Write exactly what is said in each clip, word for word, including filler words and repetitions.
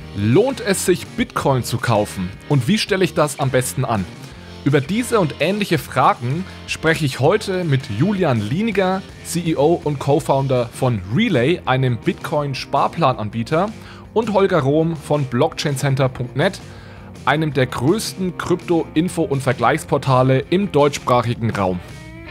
Lohnt es sich, Bitcoin zu kaufen? Und wie stelle ich das am besten an? Über diese und ähnliche Fragen spreche ich heute mit Julian Lieniger, C E O und Co-Founder von Relay, einem Bitcoin-Sparplananbieter, und Holger Rohm von Blockchain Center Punkt net, einem der größten Krypto-Info- und Vergleichsportale im deutschsprachigen Raum.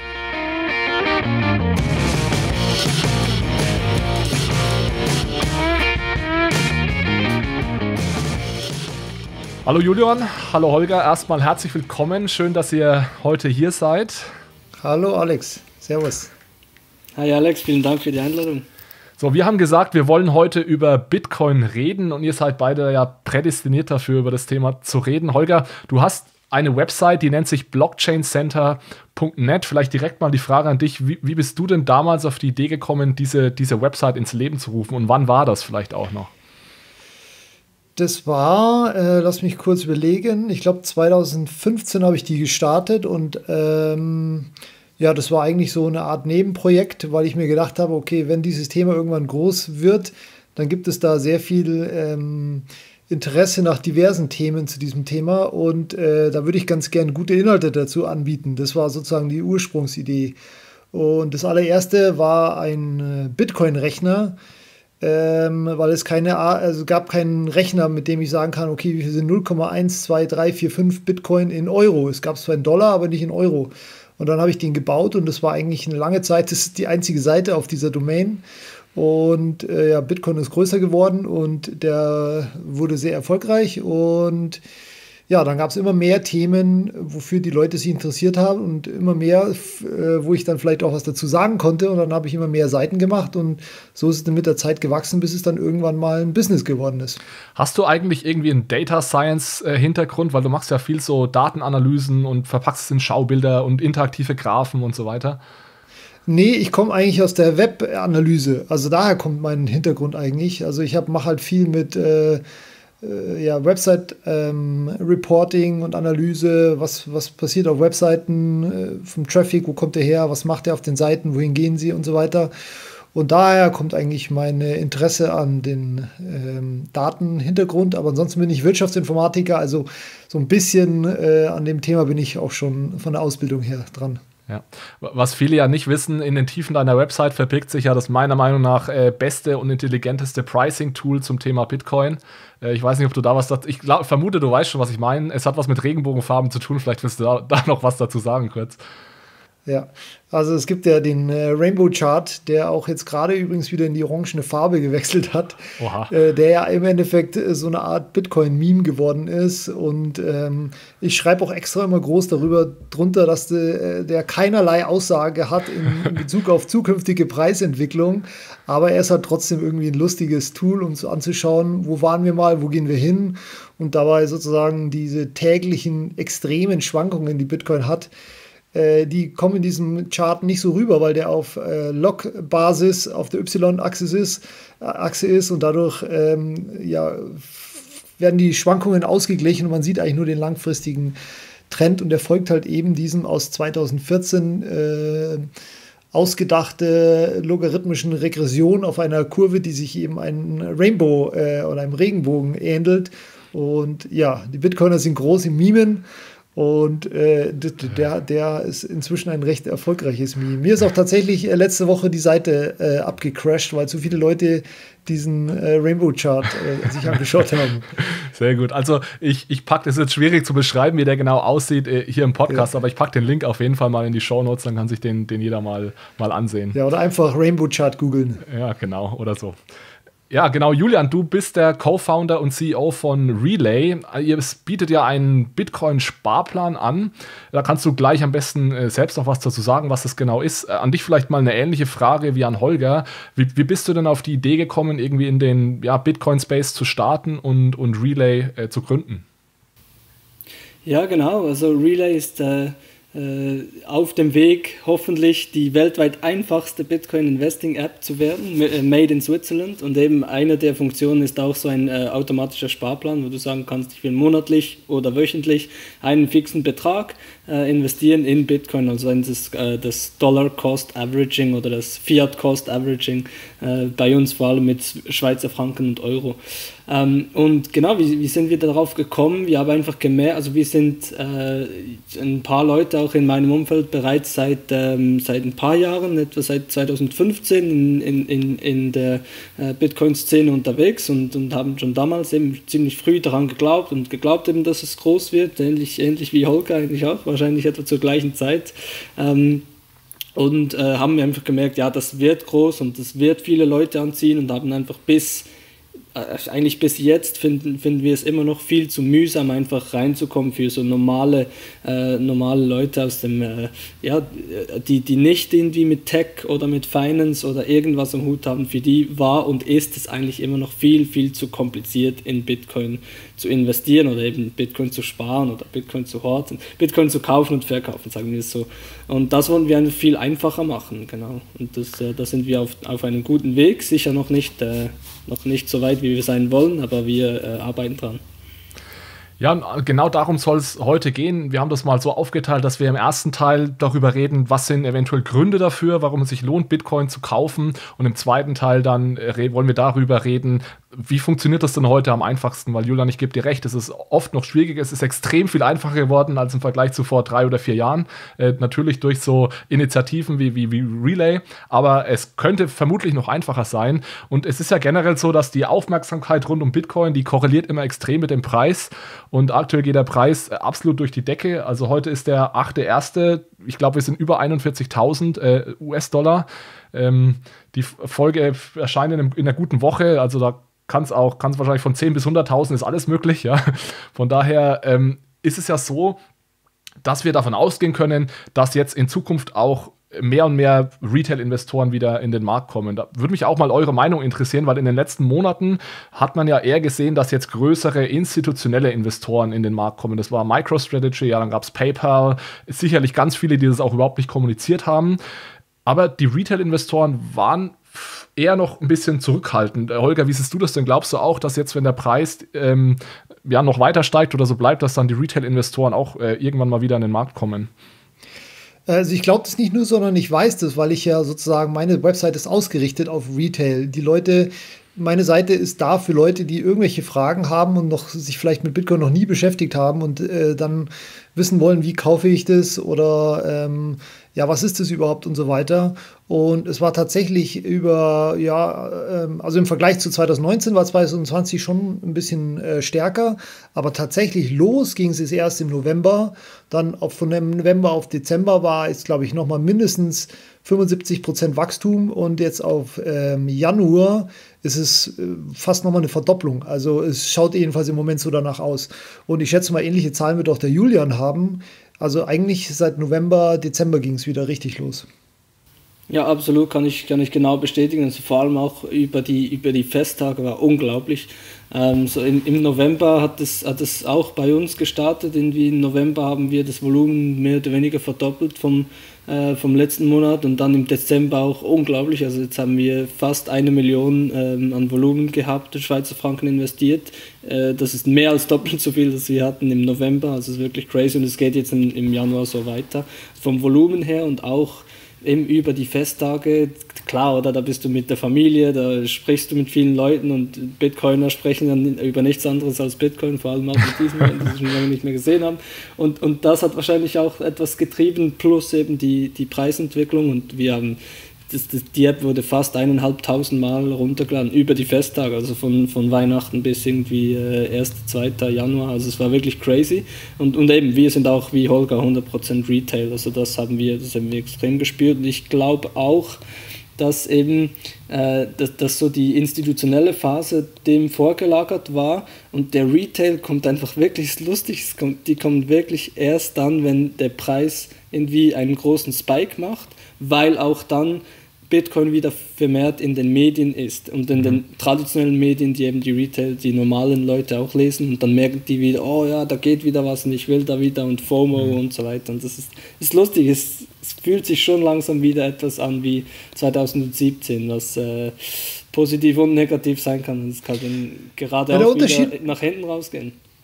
Hallo Julian, hallo Holger, erstmal herzlich willkommen, schön, dass ihr heute hier seid. Hallo Alex, servus. Hi Alex, vielen Dank für die Einladung. So, wir haben gesagt, wir wollen heute über Bitcoin reden und ihr seid beide ja prädestiniert dafür, über das Thema zu reden. Holger, du hast eine Website, die nennt sich Blockchain Center Punkt net. Vielleicht direkt mal die Frage an dich, wie, wie bist du denn damals auf die Idee gekommen, diese, diese Website ins Leben zu rufen und wann war das vielleicht auch noch? Das war, äh, lass mich kurz überlegen, ich glaube zwanzig fünfzehn habe ich die gestartet und ähm, ja, das war eigentlich so eine Art Nebenprojekt, weil ich mir gedacht habe, okay, wenn dieses Thema irgendwann groß wird, dann gibt es da sehr viel ähm, Interesse nach diversen Themen zu diesem Thema und äh, da würde ich ganz gerne gute Inhalte dazu anbieten. Das war sozusagen die Ursprungsidee. Und das allererste war ein Bitcoin-Rechner, Ähm, weil es keine, also gab keinen Rechner, mit dem ich sagen kann, okay, wie viel sind null Komma eins zwei drei vier fünf Bitcoin in Euro? Es gab zwar in Dollar, aber nicht in Euro. Und dann habe ich den gebaut und das war eigentlich eine lange Zeit, das ist die einzige Seite auf dieser Domain. Und äh, ja, Bitcoin ist größer geworden und der wurde sehr erfolgreich und ja, dann gab es immer mehr Themen, wofür die Leute sich interessiert haben und immer mehr, äh, wo ich dann vielleicht auch was dazu sagen konnte. Und dann habe ich immer mehr Seiten gemacht und so ist es dann mit der Zeit gewachsen, bis es dann irgendwann mal ein Business geworden ist. Hast du eigentlich irgendwie einen Data Science äh, Hintergrund, weil du machst ja viel so Datenanalysen und verpackst es in Schaubilder und interaktive Graphen und so weiter? Nee, ich komme eigentlich aus der Webanalyse. Also daher kommt mein Hintergrund eigentlich. Also ich mache halt viel mit äh, ja, Website-Reporting ähm, und Analyse, was, was passiert auf Webseiten, äh, vom Traffic, wo kommt der her, was macht er auf den Seiten, wohin gehen sie und so weiter. Und daher kommt eigentlich mein Interesse an den ähm, Datenhintergrund, aber ansonsten bin ich Wirtschaftsinformatiker, also so ein bisschen äh, an dem Thema bin ich auch schon von der Ausbildung her dran. Ja. Was viele ja nicht wissen, in den Tiefen deiner Website verbirgt sich ja das meiner Meinung nach äh, beste und intelligenteste Pricing-Tool zum Thema Bitcoin. Äh, ich weiß nicht, ob du da was dazu, ich glaub, vermute, du weißt schon, was ich meine. Es hat was mit Regenbogenfarben zu tun, vielleicht willst du da, da noch was dazu sagen kurz. Ja, also es gibt ja den äh, Rainbow Chart, der auch jetzt gerade übrigens wieder in die orangene Farbe gewechselt hat, äh, der ja im Endeffekt äh, so eine Art Bitcoin-Meme geworden ist und ähm, ich schreibe auch extra immer groß darüber drunter, dass de, der keinerlei Aussage hat in, in Bezug auf zukünftige Preisentwicklung, aber er ist halt trotzdem irgendwie ein lustiges Tool, um so anzuschauen, wo waren wir mal, wo gehen wir hin und dabei sozusagen diese täglichen extremen Schwankungen, die Bitcoin hat, die kommen in diesem Chart nicht so rüber, weil der auf äh, Log-Basis auf der Y-Achse ist, äh, Achse ist und dadurch ähm, ja, werden die Schwankungen ausgeglichen und man sieht eigentlich nur den langfristigen Trend und der folgt halt eben diesem aus zwanzig vierzehn äh, ausgedachte logarithmischen Regression auf einer Kurve, die sich eben einem Rainbow äh, oder einem Regenbogen ähnelt. Und ja, die Bitcoiner sind groß im Mimen. Und äh, der, der ist inzwischen ein recht erfolgreiches Meme. Mir ist auch tatsächlich äh, letzte Woche die Seite äh, abgecrashed, weil zu viele Leute diesen äh, Rainbow-Chart äh, sich angeschaut haben. Sehr gut. Also ich, ich packe, das ist jetzt schwierig zu beschreiben, wie der genau aussieht äh, hier im Podcast, ja. Aber ich packe den Link auf jeden Fall mal in die Shownotes, dann kann sich den, den jeder mal, mal ansehen. Ja, oder einfach Rainbow-Chart googeln. Ja, genau, oder so. Ja, genau, Julian, du bist der Co-Founder und C E O von Relay. Ihr bietet ja einen Bitcoin-Sparplan an. Da kannst du gleich am besten äh, selbst noch was dazu sagen, was das genau ist. Äh, an dich vielleicht mal eine ähnliche Frage wie an Holger. Wie, wie bist du denn auf die Idee gekommen, irgendwie in den ja, Bitcoin-Space zu starten und, und Relay äh, zu gründen? Ja, genau. Also Relay ist äh auf dem Weg, hoffentlich die weltweit einfachste Bitcoin-Investing-App zu werden, made in Switzerland. Und eben eine der Funktionen ist auch so ein äh, automatischer Sparplan, wo du sagen kannst, ich will monatlich oder wöchentlich einen fixen Betrag äh, investieren in Bitcoin, also das, äh, das Dollar-Cost-Averaging oder das Fiat-Cost-Averaging, äh, bei uns vor allem mit Schweizer Franken und Euro. Ähm, und genau, wie, wie sind wir darauf gekommen? Wir haben einfach gemerkt, also wir sind äh, ein paar Leute auch in meinem Umfeld bereits seit, ähm, seit ein paar Jahren, etwa seit zwanzig fünfzehn in, in, in, in der äh, Bitcoin-Szene unterwegs und, und haben schon damals eben ziemlich früh daran geglaubt und geglaubt eben, dass es groß wird, ähnlich, ähnlich wie Holger eigentlich auch, wahrscheinlich etwa zur gleichen Zeit. Ähm, und äh, haben einfach gemerkt, ja, das wird groß und das wird viele Leute anziehen und haben einfach bis eigentlich bis jetzt finden, finden wir es immer noch viel zu mühsam, einfach reinzukommen für so normale, äh, normale Leute aus dem, äh, ja, die, die nicht irgendwie mit Tech oder mit Finance oder irgendwas am Hut haben. Für die war und ist es eigentlich immer noch viel, viel zu kompliziert, in Bitcoin zu investieren oder eben Bitcoin zu sparen oder Bitcoin zu horten, Bitcoin zu kaufen und verkaufen, sagen wir es so. Und das wollen wir einfach viel einfacher machen, genau. Und das, äh, da sind wir auf, auf einem guten Weg, sicher noch nicht, äh, noch nicht so weit, wie wir sein wollen, aber wir äh, arbeiten dran. Ja, genau darum soll es heute gehen. Wir haben das mal so aufgeteilt, dass wir im ersten Teil darüber reden, was sind eventuell Gründe dafür, warum es sich lohnt, Bitcoin zu kaufen. Und im zweiten Teil dann äh, wollen wir darüber reden, wie funktioniert das denn heute am einfachsten? Weil Julian, ich gebe dir recht, es ist oft noch schwieriger, es ist extrem viel einfacher geworden als im Vergleich zu vor drei oder vier Jahren. Äh, natürlich durch so Initiativen wie, wie, wie Relay, aber es könnte vermutlich noch einfacher sein. Und es ist ja generell so, dass die Aufmerksamkeit rund um Bitcoin, die korreliert immer extrem mit dem Preis. Und aktuell geht der Preis absolut durch die Decke. Also heute ist der achte erste Ich glaube, wir sind über einundvierzigtausend äh, U S-Dollar. Ähm, die Folge erscheint in, einem, in einer guten Woche, also da kann es auch, kann es wahrscheinlich von zehn bis hunderttausend ist alles möglich, ja. Von daher ähm, ist es ja so, dass wir davon ausgehen können, dass jetzt in Zukunft auch mehr und mehr Retail-Investoren wieder in den Markt kommen. Da würde mich auch mal eure Meinung interessieren, weil in den letzten Monaten hat man ja eher gesehen, dass jetzt größere institutionelle Investoren in den Markt kommen. Das war MicroStrategy, ja, dann gab es PayPal, sicherlich ganz viele, die das auch überhaupt nicht kommuniziert haben. Aber die Retail-Investoren waren eher noch ein bisschen zurückhaltend. Holger, wie siehst du das denn? Glaubst du auch, dass jetzt, wenn der Preis ähm, ja, noch weiter steigt oder so bleibt, dass dann die Retail-Investoren auch äh, irgendwann mal wieder in den Markt kommen? Also ich glaube das nicht nur, sondern ich weiß das, weil ich ja sozusagen, meine Website ist ausgerichtet auf Retail. Die Leute, meine Seite ist da für Leute, die irgendwelche Fragen haben und noch sich vielleicht mit Bitcoin noch nie beschäftigt haben und äh, dann wissen wollen, wie kaufe ich das oder ähm, ja, was ist das überhaupt und so weiter. Und es war tatsächlich über, ja, ähm, also im Vergleich zu zwanzig neunzehn war zwanzig zwanzig schon ein bisschen äh, stärker, aber tatsächlich los ging es erst im November. Dann auf, von November auf Dezember war es, glaube ich, nochmal mindestens fünfundsiebzig Prozent Wachstum und jetzt auf ähm, Januar ist es äh, fast nochmal eine Verdopplung. Also es schaut jedenfalls im Moment so danach aus. Und ich schätze mal, ähnliche Zahlen wird auch der Julian haben. Also eigentlich seit November, Dezember ging es wieder richtig los. Ja, absolut, kann ich, kann ich genau bestätigen. Also vor allem auch über die, über die Festtage war unglaublich. Ähm, so im, im November hat es, hat es auch bei uns gestartet. Irgendwie im November haben wir das Volumen mehr oder weniger verdoppelt vom, äh, vom letzten Monat und dann im Dezember auch unglaublich. Also jetzt haben wir fast eine Million ähm, an Volumen gehabt, in Schweizer Franken investiert. Äh, das ist mehr als doppelt so viel, das wir hatten im November. Also es ist wirklich crazy und es geht jetzt im, im Januar so weiter. Vom Volumen her und auch eben über die Festtage, klar, oder da bist du mit der Familie, da sprichst du mit vielen Leuten und Bitcoiner sprechen dann über nichts anderes als Bitcoin, vor allem auch mit diesen Leuten, die sie schon lange nicht mehr gesehen haben. Und, und das hat wahrscheinlich auch etwas getrieben, plus eben die, die Preisentwicklung und wir haben Das, das, die App wurde fast eineinhalbtausend Mal runtergeladen über die Festtage, also von, von Weihnachten bis irgendwie äh, ersten, zweiten Januar, also es war wirklich crazy und, und eben, wir sind auch wie Holger hundert Prozent Retail, also das haben wir, das haben wir extrem gespürt und ich glaube auch, dass eben äh, dass, dass so die institutionelle Phase dem vorgelagert war und der Retail kommt einfach wirklich lustig, es kommt, die kommt wirklich erst dann, wenn der Preis irgendwie einen großen Spike macht, weil auch dann Bitcoin wieder vermehrt in den Medien ist und in den traditionellen Medien, die eben die Retail, die normalen Leute auch lesen und dann merken die wieder, oh ja, da geht wieder was und ich will da wieder und FOMO mhm. und so weiter und das ist, ist lustig, es, es fühlt sich schon langsam wieder etwas an wie zwanzig siebzehn, was äh, positiv und negativ sein kann, es kann dann gerade ja, auch wieder nach hinten rausgehen.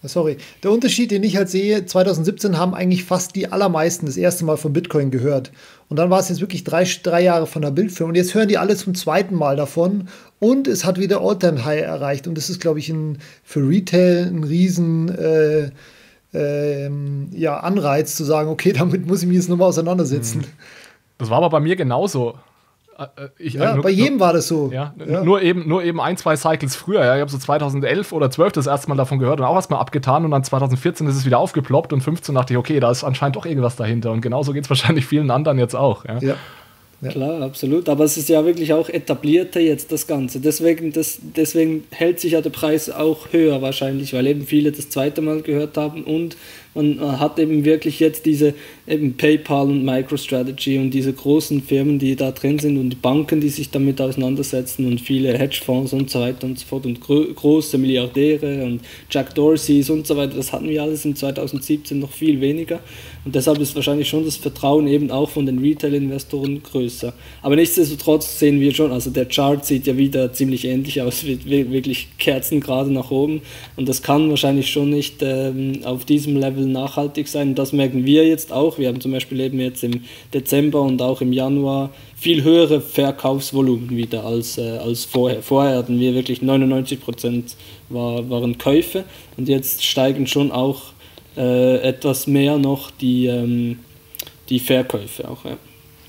Sorry. Der Unterschied, den ich halt sehe, zwanzig siebzehn haben eigentlich fast die allermeisten das erste Mal von Bitcoin gehört. Und dann war es jetzt wirklich drei, drei Jahre von der Bildfirma. Und jetzt hören die alle zum zweiten Mal davon. Und es hat wieder All-Time-High erreicht. Und das ist, glaube ich, ein, für Retail ein riesen äh, äh, ja, Anreiz zu sagen, okay, damit muss ich mich jetzt nochmal auseinandersetzen. Das war aber bei mir genauso. Ich, ja, nur, bei jedem war das so. Ja, ja. Nur, eben, nur eben ein, zwei Cycles früher. Ja. Ich habe so zweitausendelf oder zwölf das erste Mal davon gehört und auch erstmal abgetan. Und dann zweitausendvierzehn ist es wieder aufgeploppt und fünfzehn dachte ich, okay, da ist anscheinend doch irgendwas dahinter. Und genauso geht es wahrscheinlich vielen anderen jetzt auch. Ja. Ja. Ja. Klar, absolut. Aber es ist ja wirklich auch etablierter jetzt das Ganze. Deswegen, das, deswegen hält sich ja der Preis auch höher wahrscheinlich, weil eben viele das zweite Mal gehört haben und man hat eben wirklich jetzt diese eben PayPal und MicroStrategy und diese großen Firmen, die da drin sind und die Banken, die sich damit auseinandersetzen und viele Hedgefonds und so weiter und so fort und gro- große Milliardäre und Jack Dorseys und so weiter. Das hatten wir alles in zwanzig siebzehn noch viel weniger und deshalb ist wahrscheinlich schon das Vertrauen eben auch von den Retail-Investoren größer. Aber nichtsdestotrotz sehen wir schon, also der Chart sieht ja wieder ziemlich ähnlich aus, wirklich Kerzen gerade nach oben und das kann wahrscheinlich schon nicht ähm, auf diesem Level nachhaltig sein. Das merken wir jetzt auch. Wir haben zum Beispiel eben jetzt im Dezember und auch im Januar viel höhere Verkaufsvolumen wieder als, äh, als vorher. Vorher hatten wir wirklich neunundneunzig Prozent war, waren Käufe und jetzt steigen schon auch äh, etwas mehr noch die, ähm, die Verkäufe auch. Ja.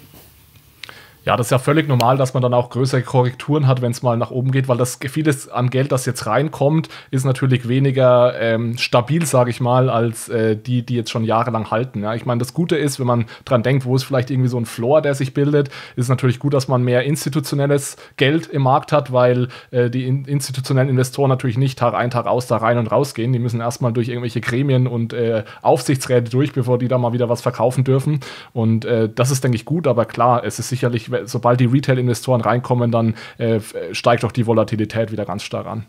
Ja, das ist ja völlig normal, dass man dann auch größere Korrekturen hat, wenn es mal nach oben geht, weil das vieles an Geld, das jetzt reinkommt, ist natürlich weniger ähm, stabil, sage ich mal, als äh, die, die jetzt schon jahrelang halten. Ja? Ich meine, das Gute ist, wenn man dran denkt, wo ist vielleicht irgendwie so ein Floor, der sich bildet, ist es natürlich gut, dass man mehr institutionelles Geld im Markt hat, weil äh, die in, institutionellen Investoren natürlich nicht Tag ein, Tag aus da rein und rausgehen. Die müssen erstmal durch irgendwelche Gremien und äh, Aufsichtsräte durch, bevor die da mal wieder was verkaufen dürfen. Und äh, das ist, denke ich, gut, aber klar, es ist sicherlich, sobald die Retail-Investoren reinkommen, dann äh, steigt auch die Volatilität wieder ganz stark an.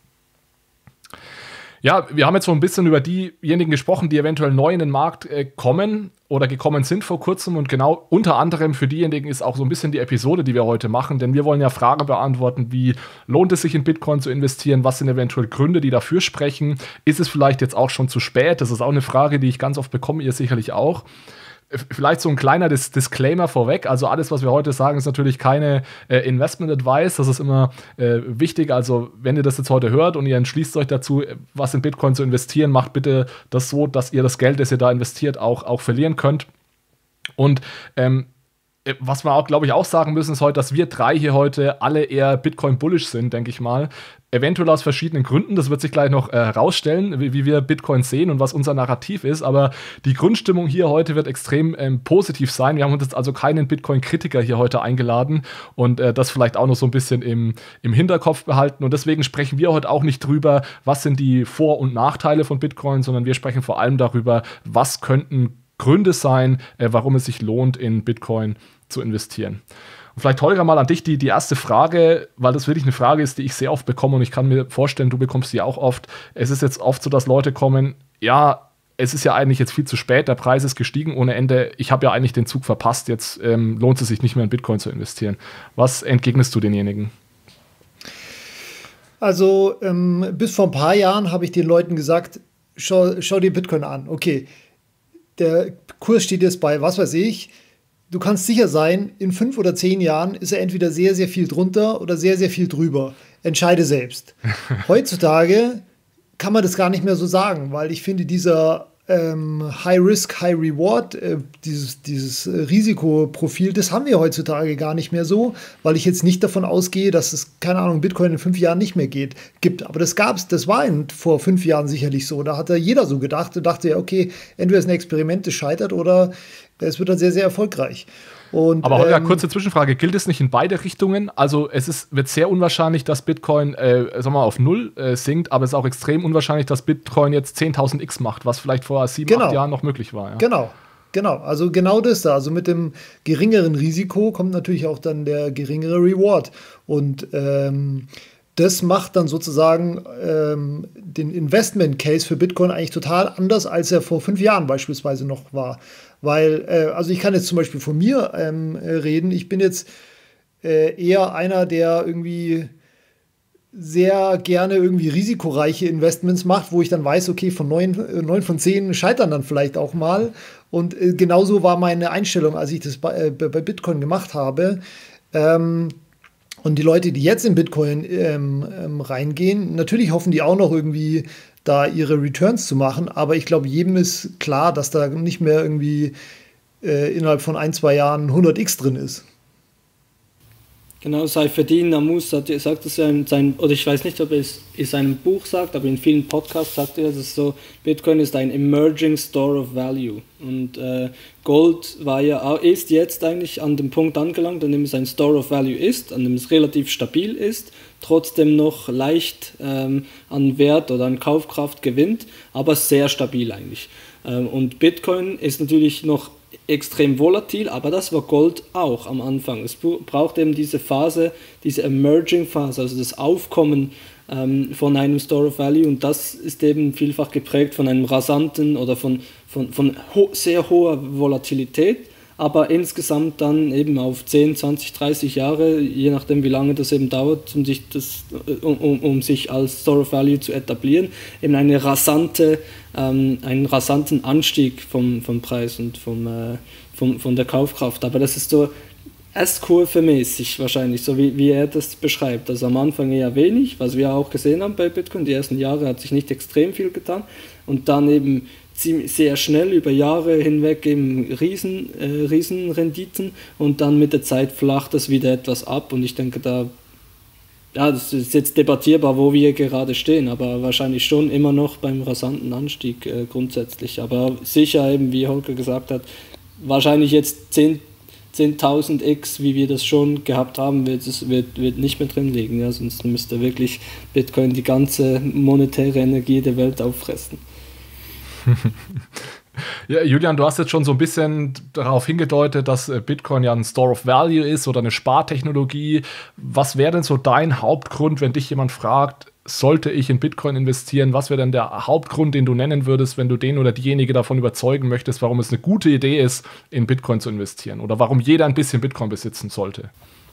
Ja, wir haben jetzt so ein bisschen über diejenigen gesprochen, die eventuell neu in den Markt äh, kommen oder gekommen sind vor kurzem und genau unter anderem für diejenigen ist auch so ein bisschen die Episode, die wir heute machen, denn wir wollen ja Fragen beantworten, wie lohnt es sich in Bitcoin zu investieren, was sind eventuell Gründe, die dafür sprechen, ist es vielleicht jetzt auch schon zu spät, das ist auch eine Frage, die ich ganz oft bekomme, ihr sicherlich auch. Vielleicht so ein kleiner Dis- Disclaimer vorweg. Also alles, was wir heute sagen, ist natürlich keine äh, Investment Advice. Das ist immer äh, wichtig. Also wenn ihr das jetzt heute hört und ihr entschließt euch dazu, was in Bitcoin zu investieren, macht bitte das so, dass ihr das Geld, das ihr da investiert, auch, auch verlieren könnt. Und ähm, was wir auch, glaube ich, auch sagen müssen, ist heute, dass wir drei hier heute alle eher Bitcoin-bullish sind, denke ich mal. Eventuell aus verschiedenen Gründen, das wird sich gleich noch äh, herausstellen, wie, wie wir Bitcoin sehen und was unser Narrativ ist, aber die Grundstimmung hier heute wird extrem ähm, positiv sein. Wir haben uns jetzt also keinen Bitcoin-Kritiker hier heute eingeladen und äh, das vielleicht auch noch so ein bisschen im, im Hinterkopf behalten und deswegen sprechen wir heute auch nicht drüber, was sind die Vor- und Nachteile von Bitcoin, sondern wir sprechen vor allem darüber, was könnten Gründe sein, äh, warum es sich lohnt, in Bitcoin zu investieren. Und vielleicht, Holger, mal an dich die, die erste Frage, weil das wirklich eine Frage ist, die ich sehr oft bekomme und ich kann mir vorstellen, du bekommst sie auch oft. Es ist jetzt oft so, dass Leute kommen, ja, es ist ja eigentlich jetzt viel zu spät, der Preis ist gestiegen ohne Ende, ich habe ja eigentlich den Zug verpasst, jetzt ähm, lohnt es sich nicht mehr in Bitcoin zu investieren. Was entgegnest du denjenigen? Also ähm, bis vor ein paar Jahren habe ich den Leuten gesagt, schau, schau dir Bitcoin an, okay, der Kurs steht jetzt bei, was weiß ich, du kannst sicher sein, in fünf oder zehn Jahren ist er entweder sehr, sehr viel drunter oder sehr, sehr viel drüber. Entscheide selbst. Heutzutage kann man das gar nicht mehr so sagen, weil ich finde, dieser ähm, High-Risk, High-Reward, äh, dieses, dieses Risikoprofil, das haben wir heutzutage gar nicht mehr so, weil ich jetzt nicht davon ausgehe, dass es, keine Ahnung, Bitcoin in fünf Jahren nicht mehr geht, gibt. Aber das gab's, das war in, vor fünf Jahren sicherlich so. Da hat ja jeder so gedacht und dachte ja, okay, entweder ist ein Experiment, das scheitert oder es wird dann sehr, sehr erfolgreich. Und, aber Holger, ähm, kurze Zwischenfrage, gilt es nicht in beide Richtungen? Also es ist, wird sehr unwahrscheinlich, dass Bitcoin äh, sagen wir mal, auf Null äh, sinkt, aber es ist auch extrem unwahrscheinlich, dass Bitcoin jetzt zehntausend x macht, was vielleicht vor sieben, genau. acht Jahren noch möglich war. Ja? Genau, genau. Also genau das da. Also mit dem geringeren Risiko kommt natürlich auch dann der geringere Reward. Und ähm, das macht dann sozusagen ähm, den Investment Case für Bitcoin eigentlich total anders, als er vor fünf Jahren beispielsweise noch war. Weil, äh, also ich kann jetzt zum Beispiel von mir ähm, reden, ich bin jetzt äh, eher einer, der irgendwie sehr gerne irgendwie risikoreiche Investments macht, wo ich dann weiß, okay, von neun, neun von zehn scheitern dann vielleicht auch mal. Und äh, genauso war meine Einstellung, als ich das bei, äh, bei Bitcoin gemacht habe. Ähm, und die Leute, die jetzt in Bitcoin ähm, ähm, reingehen, natürlich hoffen die auch noch irgendwie da ihre Returns zu machen, aber ich glaube, jedem ist klar, dass da nicht mehr irgendwie äh, innerhalb von ein, zwei Jahren hundert x drin ist. Genau, Saifedean Ammous sagt es ja in seinem, oder ich weiß nicht, ob er es in seinem Buch sagt, aber in vielen Podcasts sagt er, dass es so, Bitcoin ist ein emerging store of value. Und äh, Gold war ja, ist jetzt eigentlich an dem Punkt angelangt, an dem es ein Store of Value ist, an dem es relativ stabil ist, trotzdem noch leicht ähm, an Wert oder an Kaufkraft gewinnt, aber sehr stabil eigentlich. Ähm, und Bitcoin ist natürlich noch extrem volatil, aber das war Gold auch am Anfang. Es braucht eben diese Phase, diese Emerging Phase, also das Aufkommen ähm, von einem Store of Value, und das ist eben vielfach geprägt von einem rasanten oder von, von, von ho- sehr hoher Volatilität, aber insgesamt dann eben auf zehn, zwanzig, dreißig Jahre, je nachdem wie lange das eben dauert, um sich, das, um, um, um sich als Store of Value zu etablieren, eben eine rasante, ähm, einen rasanten Anstieg vom, vom Preis und vom, äh, vom, von der Kaufkraft. Aber das ist so S-Kurve-mäßig wahrscheinlich, so wie, wie er das beschreibt. Also am Anfang eher wenig, was wir auch gesehen haben bei Bitcoin. Die ersten Jahre hat sich nicht extrem viel getan und dann eben sehr schnell über Jahre hinweg eben Riesen, äh, Riesenrenditen, und dann mit der Zeit flacht das wieder etwas ab, und ich denke, da, ja, das ist jetzt debattierbar, wo wir gerade stehen, aber wahrscheinlich schon immer noch beim rasanten Anstieg äh, grundsätzlich, aber sicher eben, wie Holger gesagt hat, wahrscheinlich jetzt zehntausend x, wie wir das schon gehabt haben, wird, es, wird, wird nicht mehr drin liegen, ja, sonst müsste wirklich Bitcoin die ganze monetäre Energie der Welt auffressen. Ja, Julian, du hast jetzt schon so ein bisschen darauf hingedeutet, dass Bitcoin ja ein Store of Value ist oder eine Spartechnologie. Was wäre denn so dein Hauptgrund, wenn dich jemand fragt, sollte ich in Bitcoin investieren? Was wäre denn der Hauptgrund, den du nennen würdest, wenn du den oder diejenige davon überzeugen möchtest, warum es eine gute Idee ist, in Bitcoin zu investieren oder warum jeder ein bisschen Bitcoin besitzen sollte?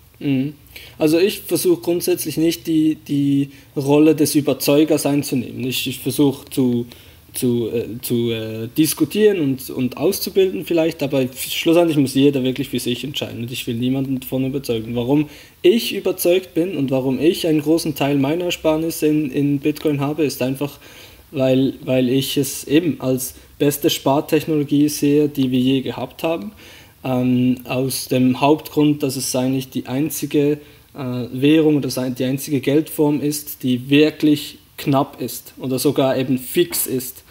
Also ich versuche grundsätzlich nicht die, die Rolle des Überzeugers einzunehmen. Ich, ich versuche zu zu, äh, zu äh, diskutieren und, und auszubilden vielleicht, aber schlussendlich muss jeder wirklich für sich entscheiden, und ich will niemanden davon überzeugen. Warum ich überzeugt bin und warum ich einen großen Teil meiner Ersparnisse in, in Bitcoin habe, ist einfach, weil, weil ich es eben als beste Spartechnologie sehe, die wir je gehabt haben, ähm, aus dem Hauptgrund, dass es eigentlich die einzige äh, Währung oder die einzige Geldform ist, die wirklich knapp ist oder sogar eben fix ist.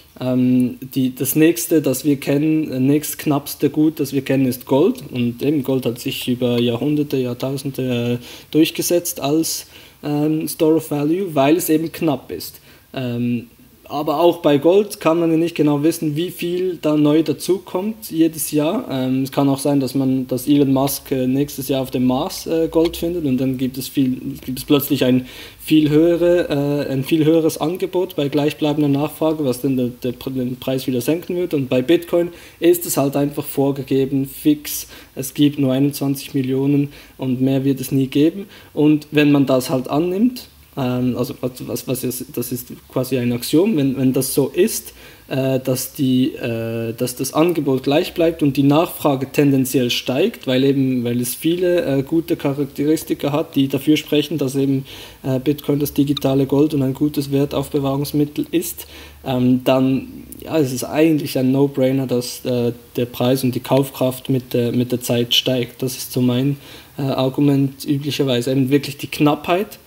Ähm, die, das nächste, das wir kennen, das nächstknappste Gut, das wir kennen, ist Gold. Und eben Gold hat sich über Jahrhunderte, Jahrtausende äh, durchgesetzt als ähm, Store of Value, weil es eben knapp ist. Ähm, aber auch bei Gold kann man ja nicht genau wissen, wie viel da neu dazukommt jedes Jahr. Ähm, es kann auch sein, dass man, dass Elon Musk äh, nächstes Jahr auf dem Mars äh, Gold findet, und dann gibt es viel, gibt es plötzlich ein viel höhere, äh, ein viel höheres Angebot bei gleichbleibender Nachfrage, was dann der, der, den Preis wieder senken wird. Und bei Bitcoin ist es halt einfach vorgegeben, fix. Es gibt nur einundzwanzig Millionen und mehr wird es nie geben. Und wenn man das halt annimmt, also was, was ist, das ist quasi ein Axiom, wenn, wenn das so ist, äh, dass, die, äh, dass das Angebot gleich bleibt und die Nachfrage tendenziell steigt, weil, eben, weil es viele äh, gute Charakteristika hat, die dafür sprechen, dass eben äh, Bitcoin das digitale Gold und ein gutes Wertaufbewahrungsmittel ist, ähm, dann ja, es ist eigentlich ein No-Brainer, dass äh, der Preis und die Kaufkraft mit der, mit der Zeit steigt. Das ist so mein äh, Argument üblicherweise, eben wirklich die Knappheit.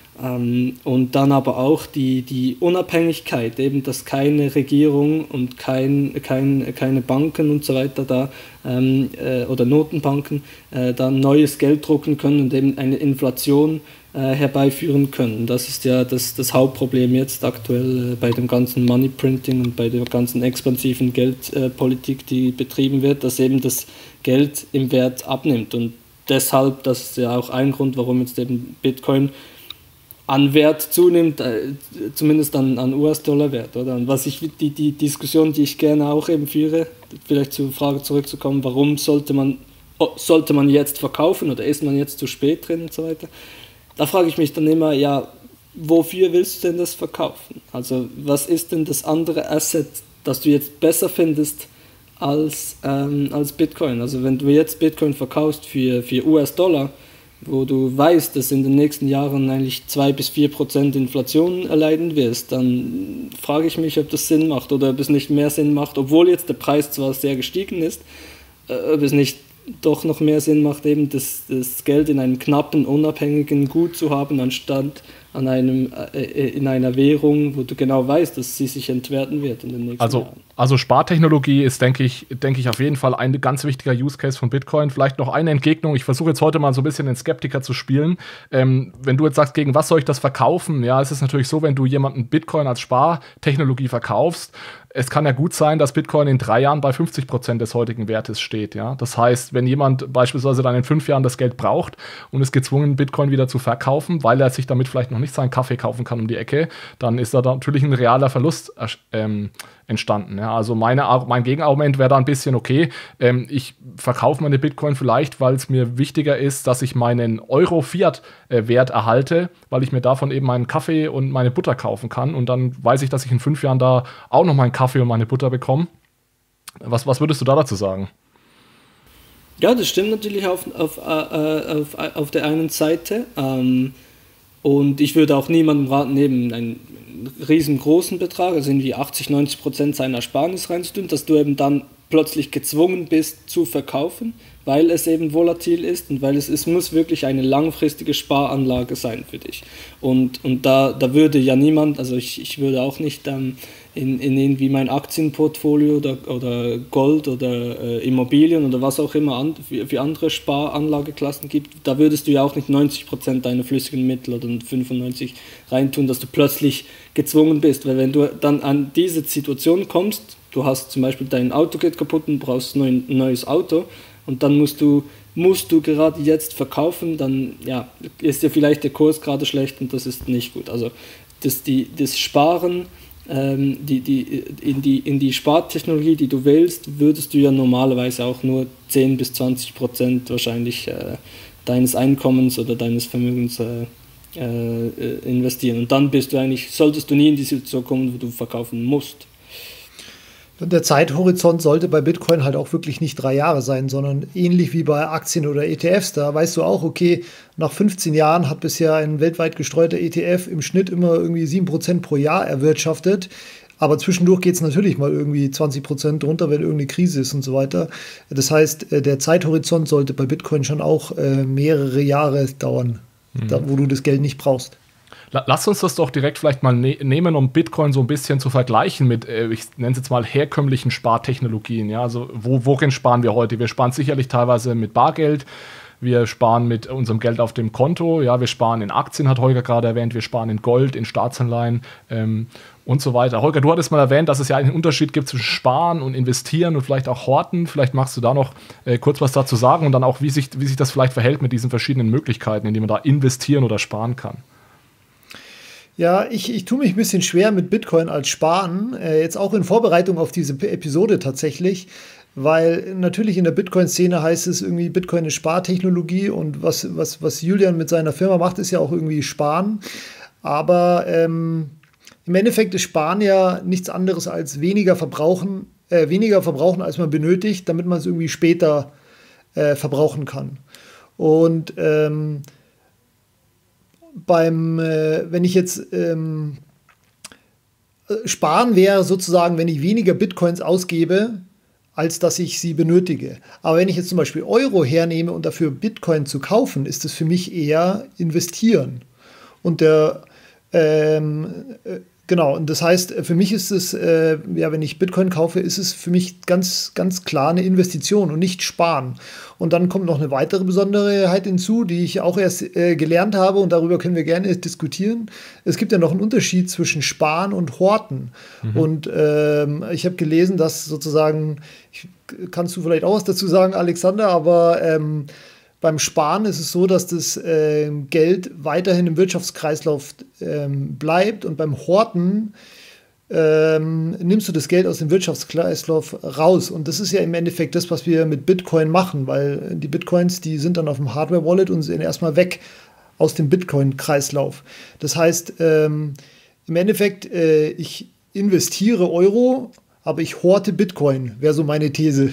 Ähm, und dann aber auch die, die Unabhängigkeit, eben, dass keine Regierung und kein, kein, keine Banken und so weiter da ähm, äh, oder Notenbanken äh, dann neues Geld drucken können und eben eine Inflation äh, herbeiführen können. Das ist ja das, das Hauptproblem jetzt aktuell äh, bei dem ganzen Money-Printing und bei der ganzen expansiven Geldpolitik, äh, die betrieben wird, dass eben das Geld im Wert abnimmt. Und deshalb, das ist ja auch ein Grund, warum jetzt eben Bitcoin an Wert zunimmt, äh, zumindest an, an U S-Dollar-Wert, oder? Und was ich, die, die Diskussion, die ich gerne auch eben führe, vielleicht zur Frage zurückzukommen, warum sollte man, oh, sollte man jetzt verkaufen oder ist man jetzt zu spät drin und so weiter, da frage ich mich dann immer, ja, wofür willst du denn das verkaufen? Also was ist denn das andere Asset, das du jetzt besser findest als, ähm, als Bitcoin? Also wenn du jetzt Bitcoin verkaufst für, für U S-Dollar, wo du weißt, dass in den nächsten Jahren eigentlich zwei bis vier Prozent Inflation erleiden wirst, dann frage ich mich, ob das Sinn macht oder ob es nicht mehr Sinn macht, obwohl jetzt der Preis zwar sehr gestiegen ist, äh, ob es nicht doch noch mehr Sinn macht, eben das, das Geld in einem knappen, unabhängigen Gut zu haben, anstatt an einem, äh, in einer Währung, wo du genau weißt, dass sie sich entwerten wird in den nächsten also, Jahren. Also Spartechnologie ist, denke ich, denke ich, auf jeden Fall ein ganz wichtiger Use Case von Bitcoin. Vielleicht noch eine Entgegnung. Ich versuche jetzt heute mal so ein bisschen den Skeptiker zu spielen. Ähm, wenn du jetzt sagst, gegen was soll ich das verkaufen? Ja, es ist natürlich so, wenn du jemanden Bitcoin als Spartechnologie verkaufst, es kann ja gut sein, dass Bitcoin in drei Jahren bei fünfzig Prozent des heutigen Wertes steht. Ja? Das heißt, wenn jemand beispielsweise dann in fünf Jahren das Geld braucht und ist gezwungen, Bitcoin wieder zu verkaufen, weil er sich damit vielleicht noch nicht seinen Kaffee kaufen kann um die Ecke, dann ist da natürlich ein realer Verlust ähm, entstanden. Ja? Also meine, mein Gegenargument wäre da ein bisschen, okay, ähm, ich verkaufe meine Bitcoin vielleicht, weil es mir wichtiger ist, dass ich meinen Euro-Fiat-Wert erhalte, weil ich mir davon eben meinen Kaffee und meine Butter kaufen kann und dann weiß ich, dass ich in fünf Jahren da auch noch meinen Kaffee und meine Butter bekomme. Was, was würdest du da dazu sagen? Ja, das stimmt natürlich auf, auf, äh, auf, auf der einen Seite. Ähm, und ich würde auch niemandem raten, eben einen riesengroßen Betrag, also irgendwie achtzig, neunzig Prozent seiner Ersparnis reinzutun, dass du eben dann plötzlich gezwungen bist zu verkaufen, weil es eben volatil ist und weil es, es muss wirklich eine langfristige Sparanlage sein für dich. Und, und da, da würde ja niemand, also ich, ich würde auch nicht ähm, in, in irgendwie mein Aktienportfolio oder, oder Gold oder äh, Immobilien oder was auch immer an, für, für andere Sparanlageklassen gibt, da würdest du ja auch nicht neunzig Prozent deiner flüssigen Mittel oder fünfundneunzig reintun, dass du plötzlich gezwungen bist, weil wenn du dann an diese Situation kommst, du hast zum Beispiel dein Auto geht kaputt und brauchst ein neues Auto und dann musst du, musst du gerade jetzt verkaufen, dann ja, ist dir vielleicht der Kurs gerade schlecht und das ist nicht gut. Also das, die, das Sparen ähm, die, die, in, die, in die Spartechnologie, die du wählst, würdest du ja normalerweise auch nur zehn bis zwanzig Prozent wahrscheinlich äh, deines Einkommens oder deines Vermögens äh, äh, investieren. Und dann bist du eigentlich, solltest du nie in die Situation kommen, wo du verkaufen musst. Der Zeithorizont sollte bei Bitcoin halt auch wirklich nicht drei Jahre sein, sondern ähnlich wie bei Aktien oder E T Fs. Da weißt du auch, okay, nach fünfzehn Jahren hat bisher ein weltweit gestreuter E T F im Schnitt immer irgendwie sieben Prozent pro Jahr erwirtschaftet. Aber zwischendurch geht es natürlich mal irgendwie zwanzig Prozent drunter, wenn irgendeine Krise ist und so weiter. Das heißt, der Zeithorizont sollte bei Bitcoin schon auch mehrere Jahre dauern, mhm. da, wo du das Geld nicht brauchst. Lass uns das doch direkt vielleicht mal ne- nehmen, um Bitcoin so ein bisschen zu vergleichen mit, äh, ich nenne es jetzt mal, herkömmlichen Spartechnologien. Ja? Also wo, worin sparen wir heute? Wir sparen sicherlich teilweise mit Bargeld, wir sparen mit unserem Geld auf dem Konto, ja, wir sparen in Aktien, hat Holger gerade erwähnt, wir sparen in Gold, in Staatsanleihen ähm, und so weiter. Holger, du hattest mal erwähnt, dass es ja einen Unterschied gibt zwischen Sparen und Investieren und vielleicht auch Horten. Vielleicht magst du da noch äh, kurz was dazu sagen und dann auch, wie sich, wie sich das vielleicht verhält mit diesen verschiedenen Möglichkeiten, in die man da investieren oder sparen kann. Ja, ich, ich tue mich ein bisschen schwer mit Bitcoin als Sparen, äh, jetzt auch in Vorbereitung auf diese Episode tatsächlich, weil natürlich in der Bitcoin-Szene heißt es irgendwie, Bitcoin ist Spartechnologie und was, was, was Julian mit seiner Firma macht, ist ja auch irgendwie Sparen. Aber ähm, im Endeffekt ist Sparen ja nichts anderes als weniger verbrauchen, äh, weniger verbrauchen, als man benötigt, damit man es irgendwie später äh, verbrauchen kann. Und ähm, Beim, äh, wenn ich jetzt ähm, sparen wäre sozusagen, wenn ich weniger Bitcoins ausgebe, als dass ich sie benötige. Aber wenn ich jetzt zum Beispiel Euro hernehme und dafür Bitcoin zu kaufen, ist es für mich eher investieren. Und der ähm, äh, Genau, und das heißt, für mich ist es, äh, ja, wenn ich Bitcoin kaufe, ist es für mich ganz, ganz klar eine Investition und nicht sparen. Und dann kommt noch eine weitere Besonderheit hinzu, die ich auch erst äh, gelernt habe und darüber können wir gerne diskutieren. Es gibt ja noch einen Unterschied zwischen Sparen und Horten. Mhm. Und ähm, ich habe gelesen, dass sozusagen, ich, kannst du vielleicht auch was dazu sagen, Alexander, aber ähm, beim Sparen ist es so, dass das äh, Geld weiterhin im Wirtschaftskreislauf ähm, bleibt und beim Horten ähm, nimmst du das Geld aus dem Wirtschaftskreislauf raus. Und das ist ja im Endeffekt das, was wir mit Bitcoin machen, weil die Bitcoins, die sind dann auf dem Hardware-Wallet und sind erstmal weg. aus dem Bitcoin-Kreislauf. Das heißt, ähm, im Endeffekt, äh, ich investiere Euro, aber ich horte Bitcoin, wäre so meine These.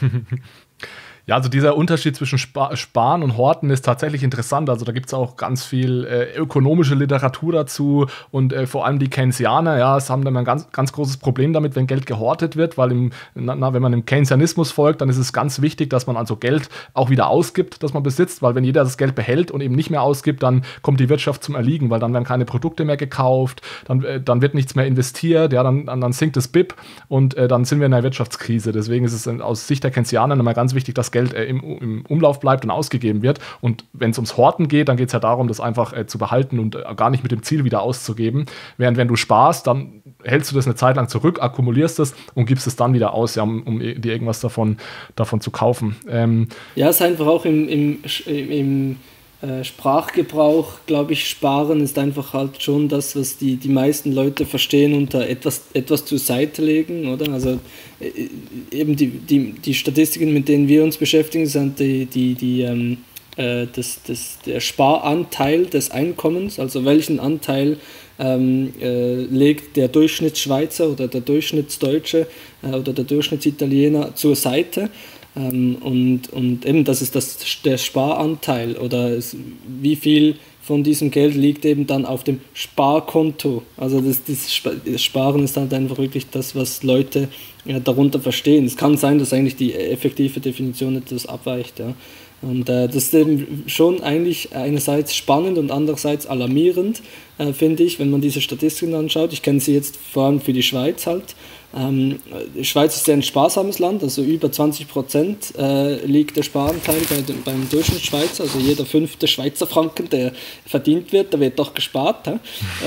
Ja, also dieser Unterschied zwischen Sp- Sparen und Horten ist tatsächlich interessant. Also da gibt es auch ganz viel äh, ökonomische Literatur dazu und äh, vor allem die Keynesianer, ja, es haben dann ein ganz, ganz großes Problem damit, wenn Geld gehortet wird, weil im, na, wenn man dem Keynesianismus folgt, dann ist es ganz wichtig, dass man also Geld auch wieder ausgibt, das man besitzt, weil wenn jeder das Geld behält und eben nicht mehr ausgibt, dann kommt die Wirtschaft zum Erliegen, weil dann werden keine Produkte mehr gekauft, dann, äh, dann wird nichts mehr investiert, ja, dann, dann sinkt das B I P und äh, dann sind wir in einer Wirtschaftskrise. Deswegen ist es aus Sicht der Keynesianer immer ganz wichtig, dass Geld äh, im, im Umlauf bleibt und ausgegeben wird. Und wenn es ums Horten geht, dann geht es ja darum, das einfach äh, zu behalten und äh, gar nicht mit dem Ziel wieder auszugeben. Während wenn du sparst, dann hältst du das eine Zeit lang zurück, akkumulierst es und gibst es dann wieder aus, ja, um, um dir irgendwas davon, davon zu kaufen. Ähm, ja, es ist einfach auch im, im, im äh, Sprachgebrauch, glaube ich, sparen ist einfach halt schon das, was die, die meisten Leute verstehen unter etwas, etwas zur Seite legen, oder? Also äh, eben die, die, die Statistiken, mit denen wir uns beschäftigen, sind die, die, die ähm, äh, das, das, der Sparanteil des Einkommens, also welchen Anteil ähm, äh, legt der Durchschnittsschweizer oder der Durchschnittsdeutsche äh, oder der Durchschnitsitaliener zur Seite. Ähm, und, und eben, das ist das, der Sparanteil oder es, wie viel von diesem Geld liegt eben dann auf dem Sparkonto. Also das, das, das Sparen ist halt einfach wirklich das, was Leute ja, darunter verstehen. Es kann sein, dass eigentlich die effektive Definition etwas abweicht. Ja. Und äh, das ist eben schon eigentlich einerseits spannend und andererseits alarmierend, äh, finde ich, wenn man diese Statistiken anschaut. Ich kenne sie jetzt vor allem für die Schweiz halt. Ähm, die Schweiz ist sehr ein sparsames Land, also über zwanzig Prozent äh, liegt der Sparanteil bei dem, beim Durchschnittsschweizer, also jeder fünfte Schweizer Franken, der verdient wird, da wird doch gespart. Äh,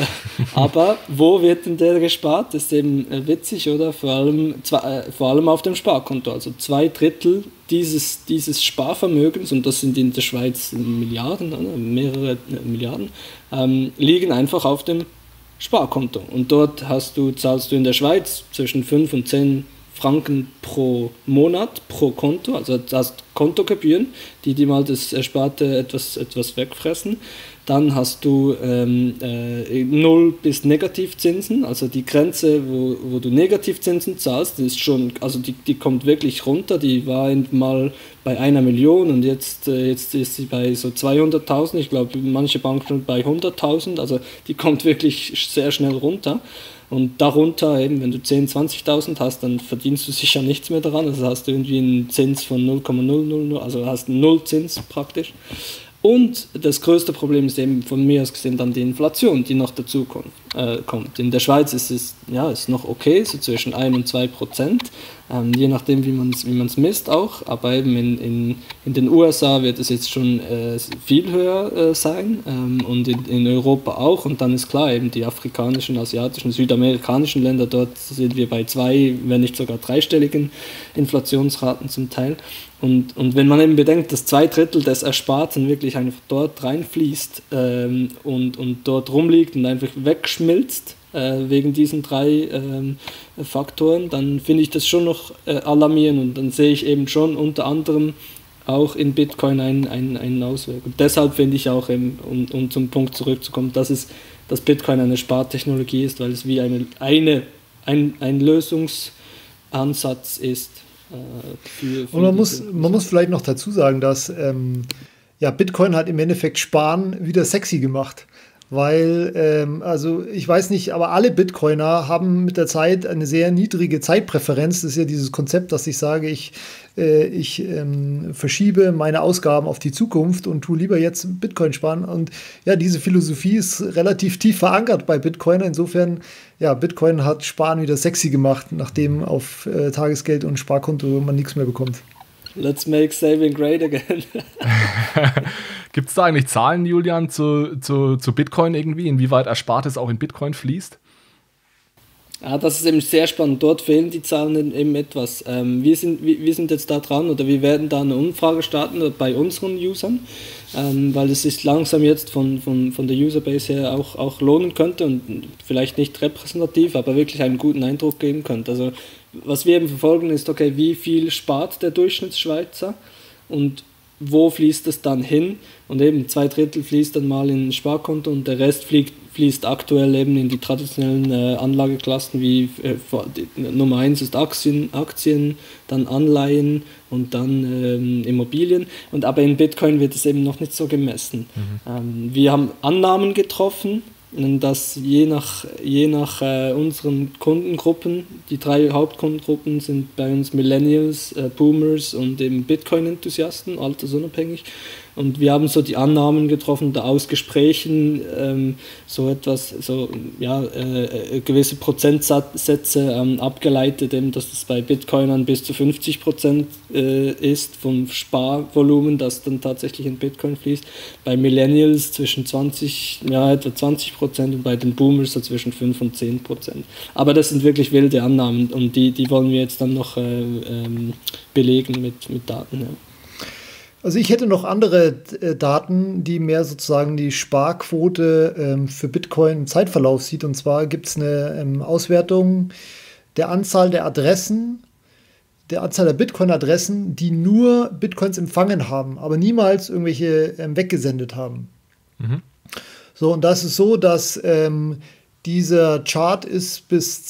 aber wo wird denn der gespart? Das ist eben äh, witzig, oder? Vor allem, zwei, äh, vor allem auf dem Sparkonto, also zwei Drittel dieses, dieses Sparvermögens, und das sind in der Schweiz Milliarden, oder? mehrere äh, Milliarden, ähm, liegen einfach auf dem Sparkonto. Und dort hast du, zahlst du in der Schweiz zwischen fünf und zehn Franken pro Monat, pro Konto. Also du hast Kontogebühren, die dir mal das Ersparte etwas, etwas wegfressen. Dann hast du ähm, äh, Null- bis Negativzinsen, also die Grenze, wo, wo du Negativzinsen zahlst, die ist schon, also die, die kommt wirklich runter, die war mal bei einer Million und jetzt, äh, jetzt ist sie bei so zweihunderttausend, ich glaube manche Banken schon bei hunderttausend, also die kommt wirklich sehr schnell runter. Und darunter, eben, wenn du zehntausend, zwanzigtausend hast, dann verdienst du sicher nichts mehr daran, also hast du irgendwie einen Zins von null Komma null null null, also hast einen Nullzins praktisch. Und das größte Problem ist eben von mir aus gesehen dann die Inflation, die noch dazu kommt. Äh, kommt. In der Schweiz ist es ja, ist noch okay, so zwischen ein und zwei Prozent, ähm, je nachdem wie man es wie man's misst auch, aber eben in, in, in den U S A wird es jetzt schon äh, viel höher äh, sein ähm, und in, in Europa auch, und dann ist klar, eben die afrikanischen, asiatischen, südamerikanischen Länder, dort sind wir bei zwei, wenn nicht sogar dreistelligen Inflationsraten zum Teil. Und, und wenn man eben bedenkt, dass zwei Drittel des Ersparten wirklich einfach dort reinfließt ähm, und, und dort rumliegt und einfach wegschmilzt äh, wegen diesen drei ähm, Faktoren, dann finde ich das schon noch äh, alarmierend, und dann sehe ich eben schon unter anderem auch in Bitcoin einen, einen, einen Ausweg. Und deshalb finde ich auch, eben, um, um zum Punkt zurückzukommen, dass, es, dass Bitcoin eine Spartechnologie ist, weil es wie eine, eine, ein, ein Lösungsansatz ist. Für, für und man muss, man muss vielleicht noch dazu sagen, dass ähm, ja, Bitcoin hat im Endeffekt Sparen wieder sexy gemacht. Weil, ähm, also ich weiß nicht, aber alle Bitcoiner haben mit der Zeit eine sehr niedrige Zeitpräferenz. Das ist ja dieses Konzept, dass ich sage, ich, äh, ich ähm, verschiebe meine Ausgaben auf die Zukunft und tue lieber jetzt Bitcoin sparen. Und ja, diese Philosophie ist relativ tief verankert bei Bitcoin. Insofern, ja, Bitcoin hat Sparen wieder sexy gemacht, nachdem auf äh, Tagesgeld und Sparkonto man nichts mehr bekommt. Let's make saving great again. Gibt es da eigentlich Zahlen, Julian, zu, zu, zu Bitcoin irgendwie? Inwieweit Erspartes auch in Bitcoin fließt? Ja, das ist eben sehr spannend. Dort fehlen die Zahlen eben etwas. Ähm, wir, sind, wir, wir sind jetzt da dran, oder wir werden da eine Umfrage starten bei unseren Usern, ähm, weil es sich langsam jetzt von, von, von der Userbase her auch, auch lohnen könnte und vielleicht nicht repräsentativ, aber wirklich einen guten Eindruck geben könnte. Also was wir eben verfolgen ist, okay, wie viel spart der Durchschnittsschweizer und wo fließt es dann hin? Und eben zwei Drittel fließt dann mal in ein Sparkonto und der Rest fliegt, fließt aktuell eben in die traditionellen äh, Anlageklassen wie äh, Nummer eins ist Aktien, Aktien, dann Anleihen und dann ähm, Immobilien. Und aber in Bitcoin wird es eben noch nicht so gemessen. Mhm. Ähm, wir haben Annahmen getroffen, dass je nach, je nach äh, unseren Kundengruppen, die drei Hauptkundengruppen sind bei uns Millennials, äh, Boomers und eben Bitcoin-Enthusiasten, altersunabhängig. Und wir haben so die Annahmen getroffen, da aus Gesprächen ähm, so etwas, so ja, äh, gewisse Prozentsätze ähm, abgeleitet, eben, dass es bei Bitcoinern bis zu fünfzig Prozent äh, ist vom Sparvolumen, das dann tatsächlich in Bitcoin fließt. Bei Millennials zwischen zwanzig, ja, etwa zwanzig Prozent und bei den Boomers so zwischen fünf und zehn Prozent. Aber das sind wirklich wilde Annahmen und die, die wollen wir jetzt dann noch äh, ähm, belegen mit, mit Daten. Ja. Also ich hätte noch andere äh, Daten, die mehr sozusagen die Sparquote ähm, für Bitcoin im Zeitverlauf sieht. Und zwar gibt es eine ähm, Auswertung der Anzahl der Adressen, der Anzahl der Bitcoin-Adressen, die nur Bitcoins empfangen haben, aber niemals irgendwelche ähm, weggesendet haben. Mhm. So, und das ist so, dass ähm, dieser Chart ist bis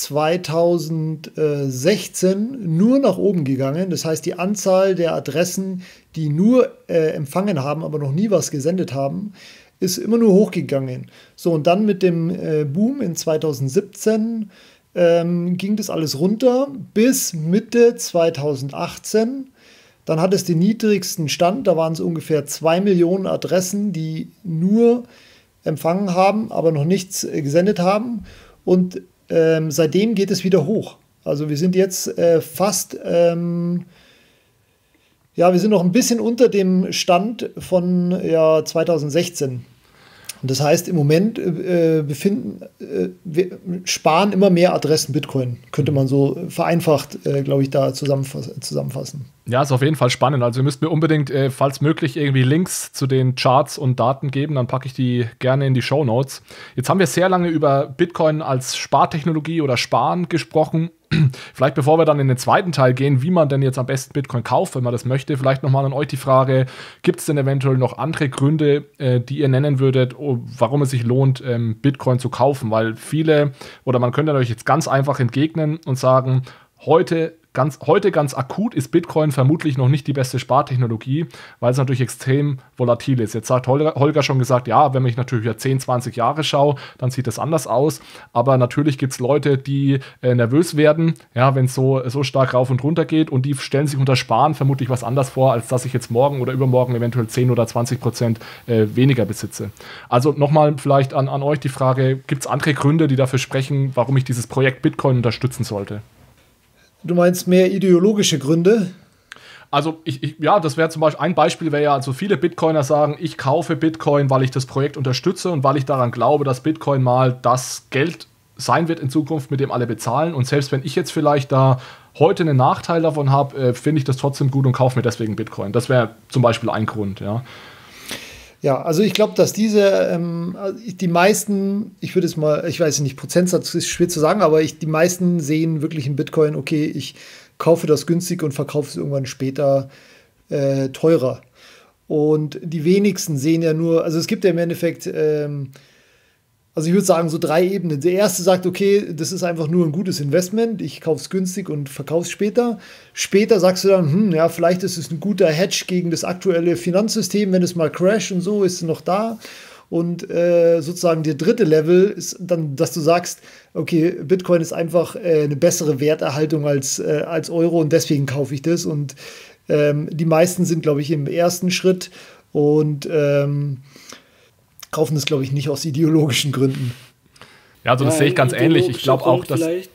zweitausendsechzehn nur nach oben gegangen. Das heißt, die Anzahl der Adressen, die nur äh, empfangen haben, aber noch nie was gesendet haben, ist immer nur hochgegangen. So, und dann mit dem äh, Boom in zweitausendsiebzehn ähm, ging das alles runter bis Mitte zweitausendachtzehn. Dann hat es den niedrigsten Stand, da waren es ungefähr zwei Millionen Adressen, die nur empfangen haben, aber noch nichts äh, gesendet haben. Und ähm, seitdem geht es wieder hoch. Also wir sind jetzt äh, fast, ähm, ja, wir sind noch ein bisschen unter dem Stand von ja, zweitausendsechzehn. Und das heißt, im Moment äh, befinden, äh, wir sparen immer mehr Adressen Bitcoin, könnte man so vereinfacht, äh, glaube ich, da zusammenfass- zusammenfassen. Ja, ist auf jeden Fall spannend. Also ihr müsst mir unbedingt, äh, falls möglich, irgendwie Links zu den Charts und Daten geben, dann packe ich die gerne in die Shownotes. Jetzt haben wir sehr lange über Bitcoin als Spartechnologie oder Sparen gesprochen. Vielleicht bevor wir dann in den zweiten Teil gehen, wie man denn jetzt am besten Bitcoin kauft, wenn man das möchte, vielleicht nochmal an euch die Frage, gibt es denn eventuell noch andere Gründe, äh, die ihr nennen würdet, oh, warum es sich lohnt, ähm, Bitcoin zu kaufen? Weil viele, oder man könnte euch jetzt ganz einfach entgegnen und sagen, heute Ganz, heute ganz akut ist Bitcoin vermutlich noch nicht die beste Spartechnologie, weil es natürlich extrem volatil ist. Jetzt sagt Holger, Holger schon gesagt, ja, wenn ich natürlich über zehn, zwanzig Jahre schaue, dann sieht das anders aus. Aber natürlich gibt es Leute, die äh, nervös werden, ja, wenn es so, so stark rauf und runter geht, und die stellen sich unter Sparen vermutlich was anders vor, als dass ich jetzt morgen oder übermorgen eventuell zehn oder zwanzig Prozent äh, weniger besitze. Also nochmal vielleicht an, an euch die Frage, gibt es andere Gründe, die dafür sprechen, warum ich dieses Projekt Bitcoin unterstützen sollte? Du meinst mehr ideologische Gründe? Also ich, ich, ja, das wäre zum Beispiel, ein Beispiel wäre ja, also viele Bitcoiner sagen, ich kaufe Bitcoin, weil ich das Projekt unterstütze und weil ich daran glaube, dass Bitcoin mal das Geld sein wird in Zukunft, mit dem alle bezahlen. Und selbst wenn ich jetzt vielleicht da heute einen Nachteil davon habe, äh, finde ich das trotzdem gut und kaufe mir deswegen Bitcoin. Das wäre zum Beispiel ein Grund, ja. Ja, also ich glaube, dass diese, ähm, die meisten, ich würde es mal, ich weiß nicht, Prozentsatz ist schwer zu sagen, aber ich, die meisten sehen wirklich in Bitcoin, okay, ich kaufe das günstig und verkaufe es irgendwann später äh, teurer. Und die wenigsten sehen ja nur, also es gibt ja im Endeffekt, ähm, also ich würde sagen, so drei Ebenen. Der erste sagt, okay, das ist einfach nur ein gutes Investment, ich kaufe es günstig und verkaufe es später. Später sagst du dann, hm, ja, vielleicht ist es ein guter Hedge gegen das aktuelle Finanzsystem, wenn es mal crasht und so, ist es noch da. Und äh, sozusagen der dritte Level ist dann, dass du sagst, okay, Bitcoin ist einfach äh, eine bessere Werterhaltung als, äh, als Euro und deswegen kaufe ich das. Und ähm, die meisten sind, glaube ich, im ersten Schritt und ähm, kaufen das, glaube ich, nicht aus ideologischen Gründen. Ja, also das ja, sehe ich ganz ähnlich. Ich glaube auch, dass... Äh,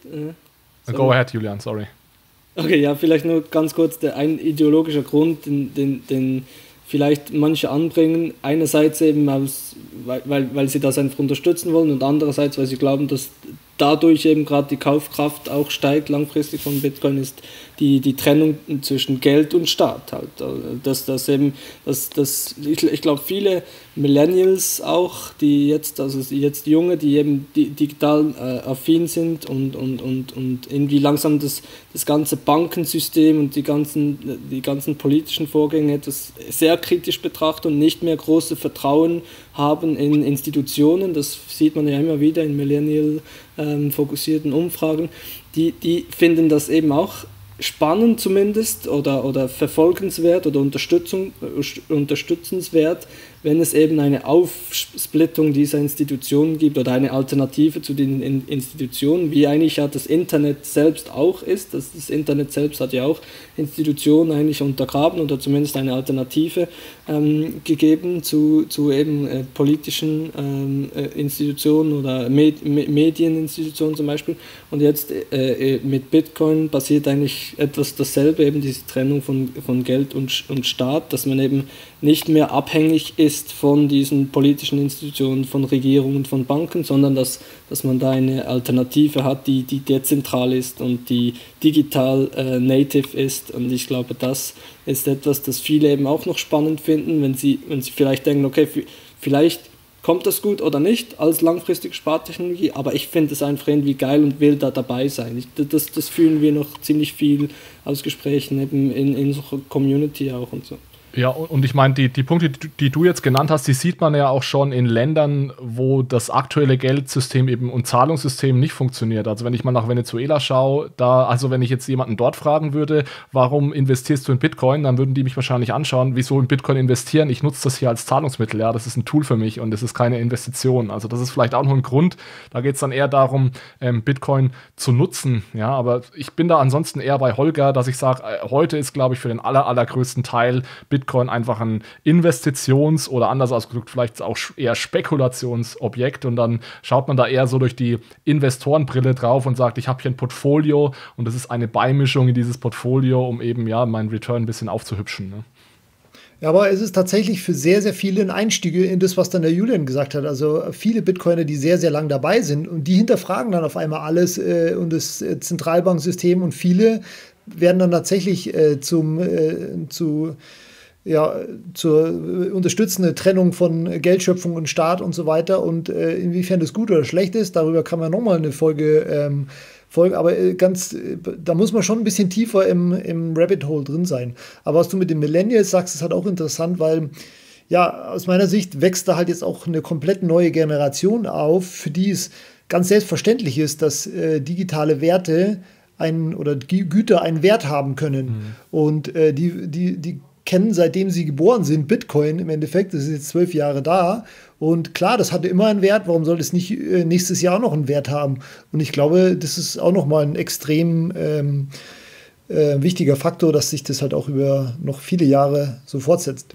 Go ahead, Julian, sorry. Okay, ja, vielleicht nur ganz kurz, der ein ideologischer Grund, den, den, den vielleicht manche anbringen. Einerseits eben, aus, weil, weil, weil sie das einfach unterstützen wollen und andererseits, weil sie glauben, dass dadurch eben gerade die Kaufkraft auch steigt langfristig von Bitcoin, ist die, die Trennung zwischen Geld und Staat halt. Dass das eben, dass, dass, ich, ich glaube, viele Millennials auch, die jetzt, also jetzt Junge, die eben digital äh, affin sind und, und, und, und irgendwie langsam das, das ganze Bankensystem und die ganzen, die ganzen politischen Vorgänge etwas sehr kritisch betrachten und nicht mehr große Vertrauen haben in Institutionen. Das sieht man ja immer wieder in Millennial ähm, fokussierten Umfragen. Die, die finden das eben auch spannend zumindest oder, oder verfolgenswert oder Unterstützung, unterstützenswert, wenn es eben eine Aufsplittung dieser Institutionen gibt oder eine Alternative zu den Institutionen, wie eigentlich ja das Internet selbst auch ist. Das, das Internet selbst hat ja auch Institutionen eigentlich untergraben oder zumindest eine Alternative ähm, gegeben zu, zu eben äh, politischen ähm, äh, Institutionen oder Med- Medieninstitutionen zum Beispiel. Und jetzt äh, mit Bitcoin passiert eigentlich etwas dasselbe, eben diese Trennung von, von Geld und, und Staat, dass man eben nicht mehr abhängig ist von diesen politischen Institutionen, von Regierungen, von Banken, sondern dass, dass man da eine Alternative hat, die, die dezentral ist und die digital äh, native ist. Und ich glaube, das ist etwas, das viele eben auch noch spannend finden, wenn sie, wenn sie vielleicht denken, okay, f- vielleicht kommt das gut oder nicht als langfristige Spartechnologie, aber ich finde es einfach irgendwie geil und will da dabei sein. Ich, das, das fühlen wir noch ziemlich viel aus Gesprächen eben in, in so einer Community auch und so. Ja, und ich meine, die, die Punkte, die du jetzt genannt hast, die sieht man ja auch schon in Ländern, wo das aktuelle Geldsystem eben und Zahlungssystem nicht funktioniert. Also wenn ich mal nach Venezuela schaue, da, also wenn ich jetzt jemanden dort fragen würde, warum investierst du in Bitcoin, dann würden die mich wahrscheinlich anschauen, wieso in Bitcoin investieren? Ich nutze das hier als Zahlungsmittel, ja, das ist ein Tool für mich und das ist keine Investition. Also das ist vielleicht auch noch ein Grund, da geht es dann eher darum, ähm, Bitcoin zu nutzen, ja, aber ich bin da ansonsten eher bei Holger, dass ich sage, äh, heute ist, glaube ich, für den aller, allergrößten Teil Bitcoin einfach ein Investitions- oder anders ausgedrückt vielleicht auch eher Spekulationsobjekt und dann schaut man da eher so durch die Investorenbrille drauf und sagt, ich habe hier ein Portfolio und das ist eine Beimischung in dieses Portfolio, um eben ja meinen Return ein bisschen aufzuhübschen. Ne? Ja, aber es ist tatsächlich für sehr, sehr viele ein Einstieg in das, was dann der Julian gesagt hat. Also viele Bitcoiner, die sehr, sehr lang dabei sind und die hinterfragen dann auf einmal alles äh, und das äh, Zentralbanksystem und viele werden dann tatsächlich äh, zum äh, zu ja, zur unterstützende Trennung von Geldschöpfung und Staat und so weiter und äh, inwiefern das gut oder schlecht ist, darüber kann man nochmal eine Folge ähm, folgen, aber äh, ganz, äh, da muss man schon ein bisschen tiefer im, im Rabbit Hole drin sein. Aber was du mit den Millennials sagst, ist halt auch interessant, weil ja, aus meiner Sicht wächst da halt jetzt auch eine komplett neue Generation auf, für die es ganz selbstverständlich ist, dass äh, digitale Werte ein, oder G- Güter einen Wert haben können. Mhm. Und äh, die, die, die kennen, seitdem sie geboren sind, Bitcoin im Endeffekt. Das ist jetzt zwölf Jahre da. Und klar, das hatte immer einen Wert. Warum soll es nicht äh, nächstes Jahr auch noch einen Wert haben? Und ich glaube, das ist auch nochmal ein extrem ähm, äh, wichtiger Faktor, dass sich das halt auch über noch viele Jahre so fortsetzt.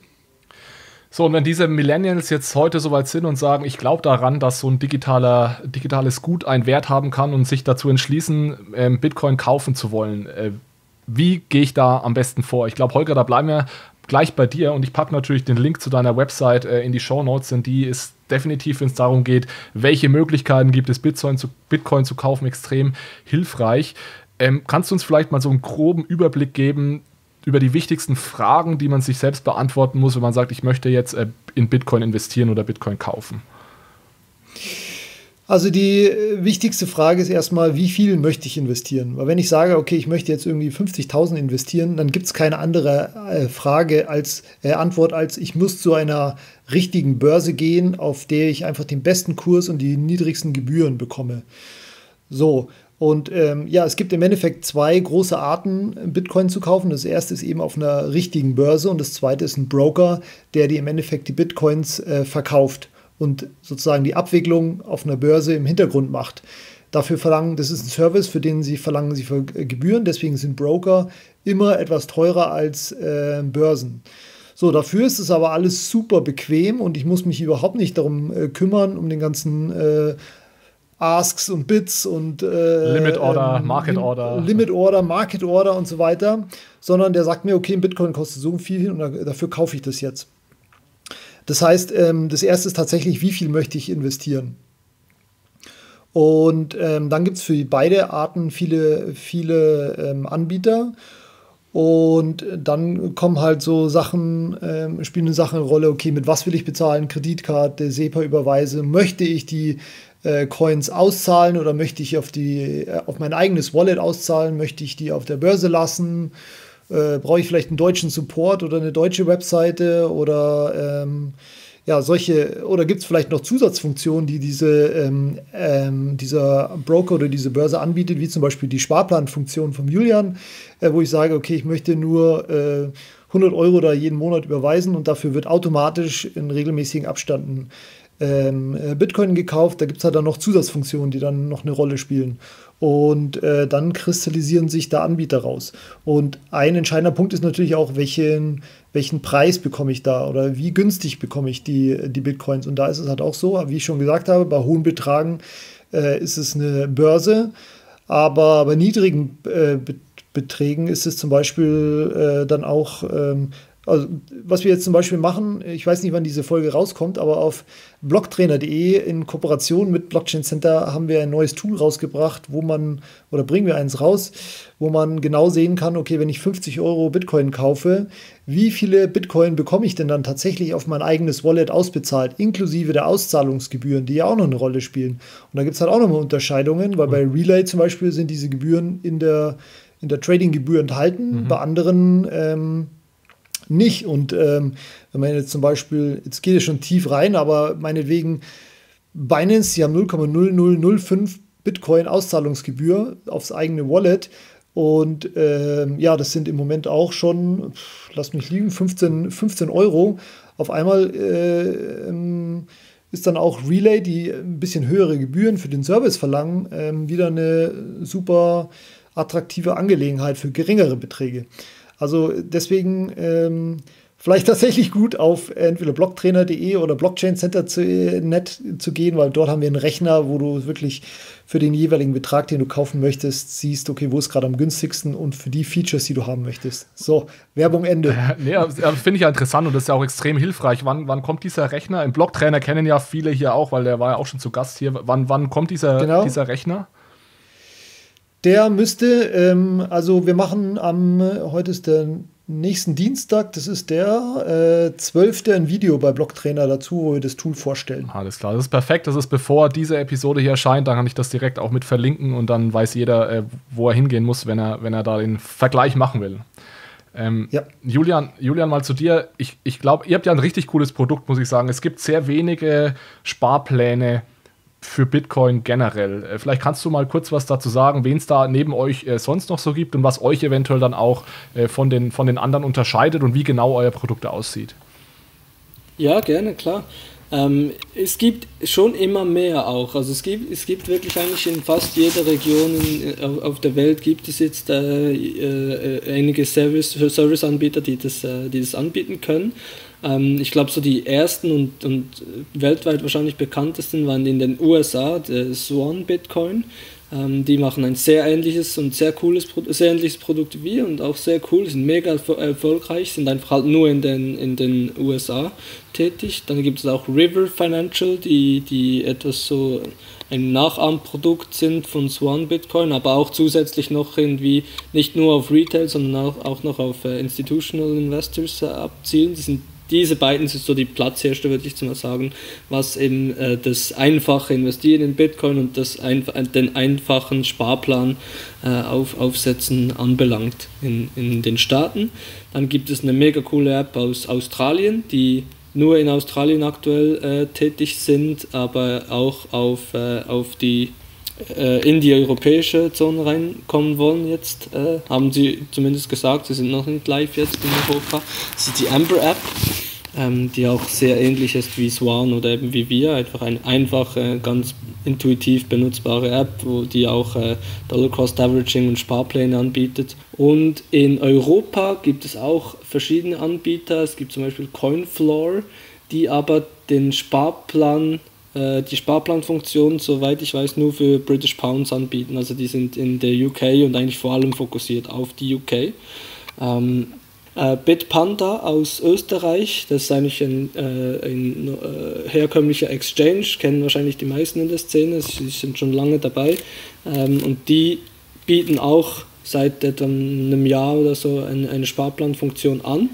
So, und wenn diese Millennials jetzt heute soweit sind und sagen, ich glaube daran, dass so ein digitaler, digitales Gut einen Wert haben kann und sich dazu entschließen, ähm, Bitcoin kaufen zu wollen, äh, wie gehe ich da am besten vor? Ich glaube, Holger, da bleiben wir gleich bei dir und ich packe natürlich den Link zu deiner Website äh, in die Shownotes, denn die ist definitiv, wenn es darum geht, welche Möglichkeiten gibt es, Bitcoin zu, Bitcoin zu kaufen, extrem hilfreich. Ähm, kannst du uns vielleicht mal so einen groben Überblick geben über die wichtigsten Fragen, die man sich selbst beantworten muss, wenn man sagt, ich möchte jetzt äh, in Bitcoin investieren oder Bitcoin kaufen? Also die wichtigste Frage ist erstmal, wie viel möchte ich investieren? Weil wenn ich sage, okay, ich möchte jetzt irgendwie fünfzigtausend investieren, dann gibt es keine andere äh, Frage als äh, Antwort, als ich muss zu einer richtigen Börse gehen, auf der ich einfach den besten Kurs und die niedrigsten Gebühren bekomme. So, und ähm, ja, es gibt im Endeffekt zwei große Arten, Bitcoin zu kaufen. Das erste ist eben auf einer richtigen Börse und das zweite ist ein Broker, der dir im Endeffekt die Bitcoins äh, verkauft und sozusagen die Abwicklung auf einer Börse im Hintergrund macht. Dafür verlangen, das ist ein Service, für den sie verlangen sie für Gebühren, deswegen sind Broker immer etwas teurer als äh, Börsen. So, dafür ist es aber alles super bequem und ich muss mich überhaupt nicht darum äh, kümmern, um den ganzen äh, Asks und Bits und äh, Limit Order, ähm, Market Order. Limit Order, Market Order und so weiter, sondern der sagt mir, okay, ein Bitcoin kostet so viel und dafür kaufe ich das jetzt. Das heißt, ähm, das erste ist tatsächlich, wie viel möchte ich investieren? Und ähm, dann gibt es für beide Arten viele, viele ähm, Anbieter. Und dann kommen halt so Sachen, ähm, spielen eine Sache eine Rolle, okay, mit was will ich bezahlen? Kreditkarte, SEPA-Überweise, möchte ich die äh, Coins auszahlen oder möchte ich auf, die, äh, auf mein eigenes Wallet auszahlen? Möchte ich die auf der Börse lassen? Äh, brauche ich vielleicht einen deutschen Support oder eine deutsche Webseite oder ähm, ja, solche, oder gibt es vielleicht noch Zusatzfunktionen, die diese, ähm, ähm, dieser Broker oder diese Börse anbietet, wie zum Beispiel die Sparplanfunktion von Julian, äh, wo ich sage, okay, ich möchte nur äh, hundert Euro da jeden Monat überweisen und dafür wird automatisch in regelmäßigen Abständen ähm, Bitcoin gekauft. Da gibt es halt dann noch Zusatzfunktionen, die dann noch eine Rolle spielen. Und äh, dann kristallisieren sich da Anbieter raus. Und ein entscheidender Punkt ist natürlich auch, welchen, welchen Preis bekomme ich da oder wie günstig bekomme ich die, die Bitcoins. Und da ist es halt auch so, wie ich schon gesagt habe, bei hohen Betragen äh, ist es eine Börse, aber bei niedrigen äh, Beträgen ist es zum Beispiel äh, dann auch ähm, also, was wir jetzt zum Beispiel machen, ich weiß nicht, wann diese Folge rauskommt, aber auf blocktrainer punkt de in Kooperation mit Blockchain Center haben wir ein neues Tool rausgebracht, wo man, oder bringen wir eins raus, wo man genau sehen kann, okay, wenn ich fünfzig Euro Bitcoin kaufe, wie viele Bitcoin bekomme ich denn dann tatsächlich auf mein eigenes Wallet ausbezahlt, inklusive der Auszahlungsgebühren, die ja auch noch eine Rolle spielen. Und da gibt es halt auch nochmal Unterscheidungen, weil bei Relay zum Beispiel sind diese Gebühren in der, in der Trading-Gebühr enthalten, mhm. bei anderen ähm, nicht. Und ähm, wenn man jetzt zum Beispiel, jetzt geht es schon tief rein, aber meinetwegen Binance, die haben null Komma null null null fünf Bitcoin Auszahlungsgebühr aufs eigene Wallet und ähm, ja, das sind im Moment auch schon, pff, lass mich liegen, fünfzehn, fünfzehn Euro. Auf einmal äh, ähm, ist dann auch Relay, die ein bisschen höhere Gebühren für den Service verlangen, ähm, wieder eine super attraktive Angelegenheit für geringere Beträge. Also deswegen ähm, vielleicht tatsächlich gut auf entweder blocktrainer punkt de oder Blockchain Center punkt net zu gehen, weil dort haben wir einen Rechner, wo du wirklich für den jeweiligen Betrag, den du kaufen möchtest, siehst, okay, wo ist gerade am günstigsten und für die Features, die du haben möchtest. So, Werbung Ende. Äh, nee, finde ich ja interessant und das ist ja auch extrem hilfreich. Wann, wann kommt dieser Rechner? Im Blocktrainer kennen ja viele hier auch, weil der war ja auch schon zu Gast hier. Wann, wann kommt dieser, genau. dieser Rechner? Der müsste, ähm, also wir machen am, heute ist der nächsten Dienstag, das ist der äh, zwölfte ein Video bei Blocktrainer dazu, wo wir das Tool vorstellen. Alles klar, das ist perfekt, das ist bevor diese Episode hier erscheint, dann kann ich das direkt auch mit verlinken und dann weiß jeder, äh, wo er hingehen muss, wenn er, wenn er da den Vergleich machen will. Ähm, ja. Julian, Julian, mal zu dir. Ich, ich glaube, ihr habt ja ein richtig cooles Produkt, muss ich sagen. Es gibt sehr wenige Sparpläne für Bitcoin generell. Äh, vielleicht kannst du mal kurz was dazu sagen, wen es da neben euch äh, sonst noch so gibt und was euch eventuell dann auch äh, von, den, von den anderen unterscheidet und wie genau euer Produkt aussieht. Ja, gerne, klar. Ähm, es gibt schon immer mehr auch. Also es gibt, es gibt wirklich eigentlich in fast jeder Region in, auf, auf der Welt gibt es jetzt äh, äh, einige Service, Serviceanbieter, die das, äh, die das anbieten können. Ähm, ich glaube, so die ersten und, und weltweit wahrscheinlich bekanntesten waren in den U S A, der Swan Bitcoin. Ähm, die machen ein sehr ähnliches und sehr cooles, sehr ähnliches Produkt wie wir und auch sehr cool, sind mega erfolgreich, sind einfach halt nur in den, in den U S A tätig. Dann gibt es auch River Financial, die, die etwas so ein Nachahmprodukt sind von Swan Bitcoin, aber auch zusätzlich noch irgendwie nicht nur auf Retail, sondern auch, auch noch auf äh, Institutional Investors äh, abzielen. Die sind Diese beiden sind so die Platzhirsche, würde ich mal sagen, was eben äh, das einfache Investieren in Bitcoin und das einf- den einfachen Sparplan äh, auf, aufsetzen anbelangt in, in den Staaten. Dann gibt es eine mega coole App aus Australien, die nur in Australien aktuell äh, tätig sind, aber auch auf, äh, auf die äh, in die europäische Zone reinkommen wollen jetzt, äh, haben sie zumindest gesagt, sie sind noch nicht live jetzt in Europa. Das ist die Amber App, ähm, die auch sehr ähnlich ist wie Swan oder eben wie wir, einfach eine einfache, ganz intuitiv benutzbare App, wo die auch äh, Dollar Cost Averaging und Sparpläne anbietet. Und in Europa gibt es auch verschiedene Anbieter, es gibt zum Beispiel Coinfloor, die aber den Sparplan die Sparplanfunktion, soweit ich weiß, nur für British Pounds anbieten. Also die sind in der U K und eigentlich vor allem fokussiert auf die U K. Ähm, Äh, Bitpanda aus Österreich, das ist eigentlich ein, äh, ein äh, herkömmlicher Exchange, kennen wahrscheinlich die meisten in der Szene, sie sind schon lange dabei, ähm, und die bieten auch seit etwa einem Jahr oder so eine, eine Sparplanfunktion an.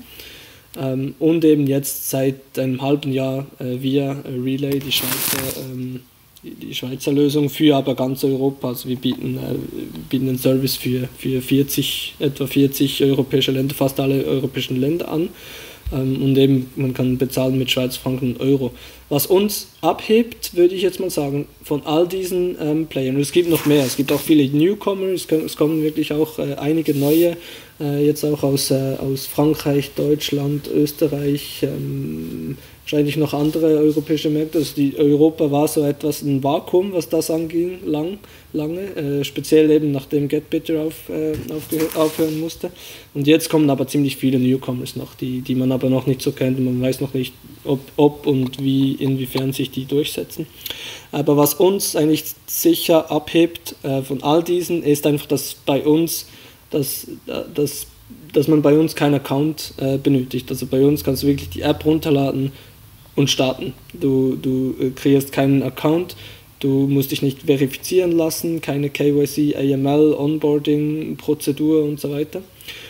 Ähm, und eben jetzt seit einem halben Jahr äh, via Relay, die Schweizer, ähm, die Schweizer Lösung für aber ganz Europa. Also wir bieten, äh, bieten einen Service für, für vierzig, etwa vierzig europäische Länder, fast alle europäischen Länder an. Ähm, und eben man kann bezahlen mit Schweizer Franken und Euro. Was uns abhebt, würde ich jetzt mal sagen, von all diesen ähm, Playern. Und es gibt noch mehr, es gibt auch viele Newcomer, es, können, es kommen wirklich auch äh, einige neue, äh, jetzt auch aus, äh, aus Frankreich, Deutschland, Österreich, ähm, wahrscheinlich noch andere europäische Märkte. Also die Europa war so etwas ein Vakuum, was das anging, lang, lange, äh, speziell eben nachdem GetBitter auf, äh, aufhören musste. Und jetzt kommen aber ziemlich viele Newcomers noch, die, die man aber noch nicht so kennt und man weiß noch nicht, ob, ob und wie, inwiefern sich die durchsetzen. Aber was uns eigentlich sicher abhebt äh, von all diesen, ist einfach, dass bei uns, dass, dass, dass man bei uns keinen Account äh, benötigt. Also bei uns kannst du wirklich die App runterladen und starten. Du, du äh, kreierst keinen Account, du musst dich nicht verifizieren lassen, keine K Y C, A M L, Onboarding, Prozedur und so weiter.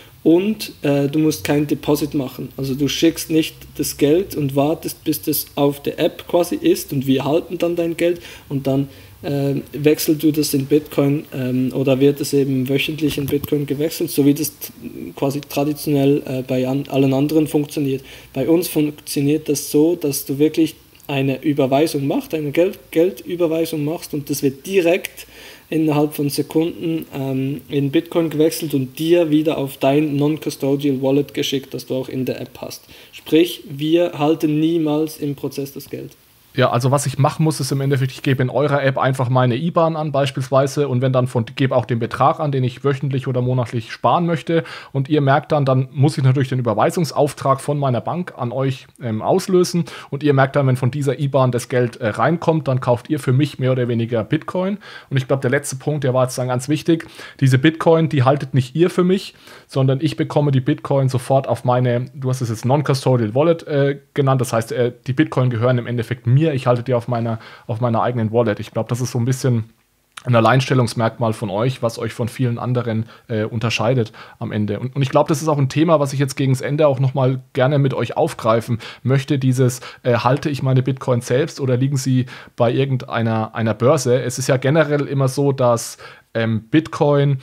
Und äh, du musst kein Deposit machen. Also du schickst nicht das Geld und wartest, bis das auf der App quasi ist und wir halten dann dein Geld und dann äh, wechselst du das in Bitcoin ähm, oder wird es eben wöchentlich in Bitcoin gewechselt, so wie das t- quasi traditionell äh, bei an- allen anderen funktioniert. Bei uns funktioniert das so, dass du wirklich eine Überweisung machst, eine Geld- Geldüberweisung machst und das wird direkt innerhalb von Sekunden ähm, in Bitcoin gewechselt und dir wieder auf dein Non-Custodial Wallet geschickt, das du auch in der App hast. Sprich, wir halten niemals im Prozess das Geld. Ja, also was ich machen muss, ist im Endeffekt, ich gebe in eurer App einfach meine I B A N an beispielsweise und wenn dann von, gebe auch den Betrag an, den ich wöchentlich oder monatlich sparen möchte und ihr merkt dann, dann muss ich natürlich den Überweisungsauftrag von meiner Bank an euch ähm, auslösen und ihr merkt dann, wenn von dieser I B A N das Geld äh, reinkommt, dann kauft ihr für mich mehr oder weniger Bitcoin und ich glaube, der letzte Punkt, der war jetzt dann ganz wichtig, diese Bitcoin, die haltet nicht ihr für mich, sondern ich bekomme die Bitcoin sofort auf meine, du hast es jetzt Non-Custodial Wallet äh, genannt, das heißt, äh, die Bitcoin gehören im Endeffekt mir. Ich halte die auf meiner, auf meiner eigenen Wallet. Ich glaube, das ist so ein bisschen ein Alleinstellungsmerkmal von euch, was euch von vielen anderen äh, unterscheidet am Ende. Und, und ich glaube, das ist auch ein Thema, was ich jetzt gegen das Ende auch nochmal gerne mit euch aufgreifen möchte. Dieses, äh, halte ich meine Bitcoin selbst oder liegen sie bei irgendeiner einer Börse? Es ist ja generell immer so, dass ähm, Bitcoin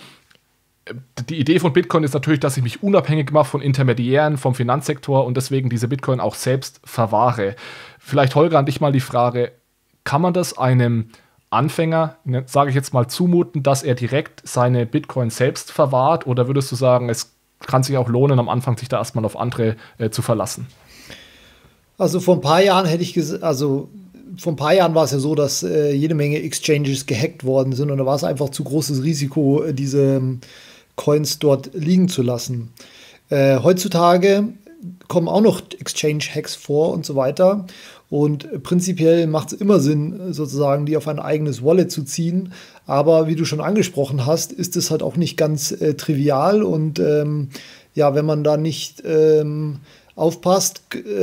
die Idee von Bitcoin ist natürlich, dass ich mich unabhängig mache von Intermediären, vom Finanzsektor und deswegen diese Bitcoin auch selbst verwahre. Vielleicht, Holger, an dich mal die Frage, kann man das einem Anfänger, sage ich jetzt mal, zumuten, dass er direkt seine Bitcoin selbst verwahrt oder würdest du sagen, es kann sich auch lohnen, am Anfang sich da erstmal auf andere äh, zu verlassen? Also vor ein paar Jahren hätte ich gesagt, also vor ein paar Jahren war es ja so, dass äh, jede Menge Exchanges gehackt worden sind und da war es einfach zu großes Risiko, äh, diese Coins dort liegen zu lassen. Äh, heutzutage kommen auch noch Exchange-Hacks vor und so weiter. Und prinzipiell macht es immer Sinn, sozusagen die auf ein eigenes Wallet zu ziehen. Aber wie du schon angesprochen hast, ist es halt auch nicht ganz äh, trivial. Und ähm, ja, wenn man da nicht ähm, aufpasst,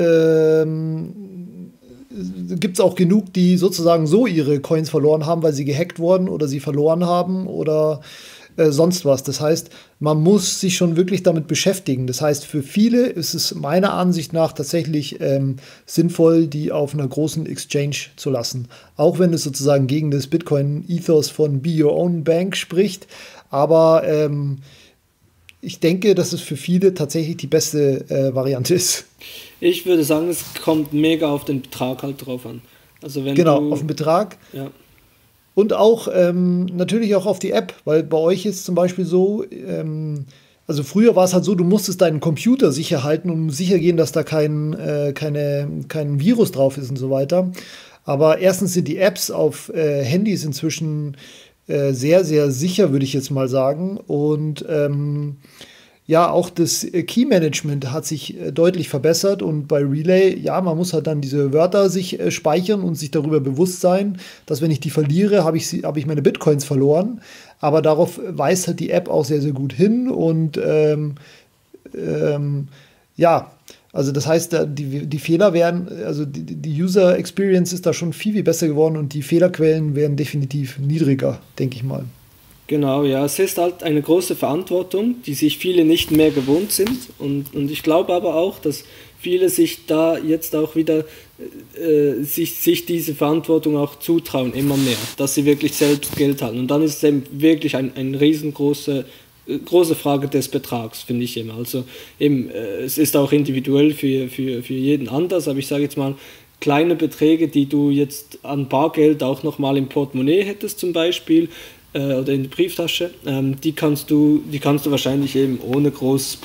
ähm, gibt es auch genug, die sozusagen so ihre Coins verloren haben, weil sie gehackt wurden oder sie verloren haben oder äh, sonst was. Das heißt, man muss sich schon wirklich damit beschäftigen. Das heißt, für viele ist es meiner Ansicht nach tatsächlich ähm, sinnvoll, die auf einer großen Exchange zu lassen. Auch wenn es sozusagen gegen das Bitcoin-Ethos von Be Your Own Bank spricht. Aber ähm, ich denke, dass es für viele tatsächlich die beste äh, Variante ist. Ich würde sagen, es kommt mega auf den Betrag halt drauf an. Also wenn genau, du, auf den Betrag. Ja. Und auch ähm, natürlich auch auf die App, weil bei euch ist zum Beispiel so, ähm, also früher war es halt so, du musstest deinen Computer sicher halten, um sicher gehen, dass da kein, äh, keine, kein Virus drauf ist und so weiter. Aber erstens sind die Apps auf äh, Handys inzwischen äh, sehr, sehr sicher, würde ich jetzt mal sagen. Und ähm, ja, auch das Key-Management hat sich äh, deutlich verbessert und bei Relay, ja, man muss halt dann diese Wörter sich äh, speichern und sich darüber bewusst sein, dass wenn ich die verliere, habe ich, sie, hab ich meine Bitcoins verloren. Aber darauf weist halt die App auch sehr, sehr gut hin und ähm, ähm, ja, also das heißt, die, die Fehler werden, also die, die User Experience ist da schon viel, viel besser geworden und die Fehlerquellen werden definitiv niedriger, denke ich mal. Genau, ja, es ist halt eine große Verantwortung, die sich viele nicht mehr gewohnt sind und, und ich glaube aber auch, dass viele sich da jetzt auch wieder äh, sich, sich diese Verantwortung auch zutrauen, immer mehr, dass sie wirklich selbst Geld halten und dann ist es eben wirklich ein, ein riesengroße große Frage des Betrags, finde ich immer. Also eben, äh, es ist auch individuell für, für, für jeden anders, aber ich sage jetzt mal, kleine Beträge, die du jetzt an Bargeld auch nochmal im Portemonnaie hättest zum Beispiel äh, oder in der Brieftasche, ähm, die kannst du, die kannst du wahrscheinlich eben ohne groß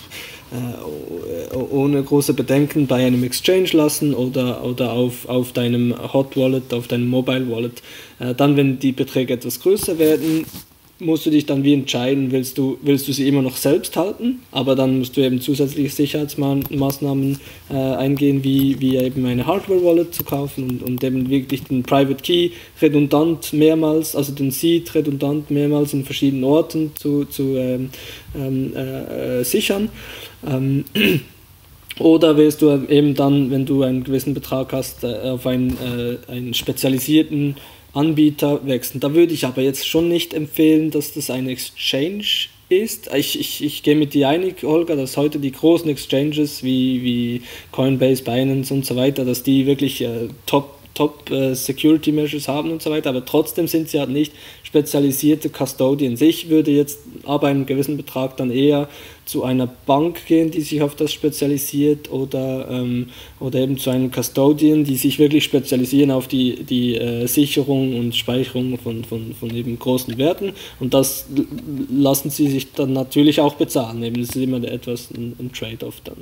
äh, ohne große Bedenken bei einem Exchange lassen oder, oder auf, auf deinem Hot Wallet, auf deinem Mobile Wallet. Äh, dann, wenn die Beträge etwas größer werden, musst du dich dann wie entscheiden, willst du, willst du sie immer noch selbst halten, aber dann musst du eben zusätzliche Sicherheitsmaßnahmen äh, eingehen, wie, wie eben eine Hardware-Wallet zu kaufen und, und eben wirklich den Private Key redundant mehrmals, also den Seed redundant mehrmals in verschiedenen Orten zu, zu ähm, ähm, äh, sichern. Ähm, Oder willst du eben dann, wenn du einen gewissen Betrag hast, auf einen, äh, einen spezialisierten Anbieter wechseln. Da würde ich aber jetzt schon nicht empfehlen, dass das ein Exchange ist. Ich, ich, ich gehe mit dir einig, Holger, dass heute die großen Exchanges wie, wie Coinbase, Binance und so weiter, dass die wirklich äh, top Top äh, Security Measures haben und so weiter, aber trotzdem sind sie halt nicht spezialisierte Custodians. Ich würde jetzt aber einen gewissen Betrag dann eher zu einer Bank gehen, die sich auf das spezialisiert oder, ähm, oder eben zu einem Custodian, die sich wirklich spezialisieren auf die, die äh, Sicherung und Speicherung von, von, von eben großen Werten und das l- lassen sie sich dann natürlich auch bezahlen. Eben, das ist immer etwas ein, ein Trade-off dann.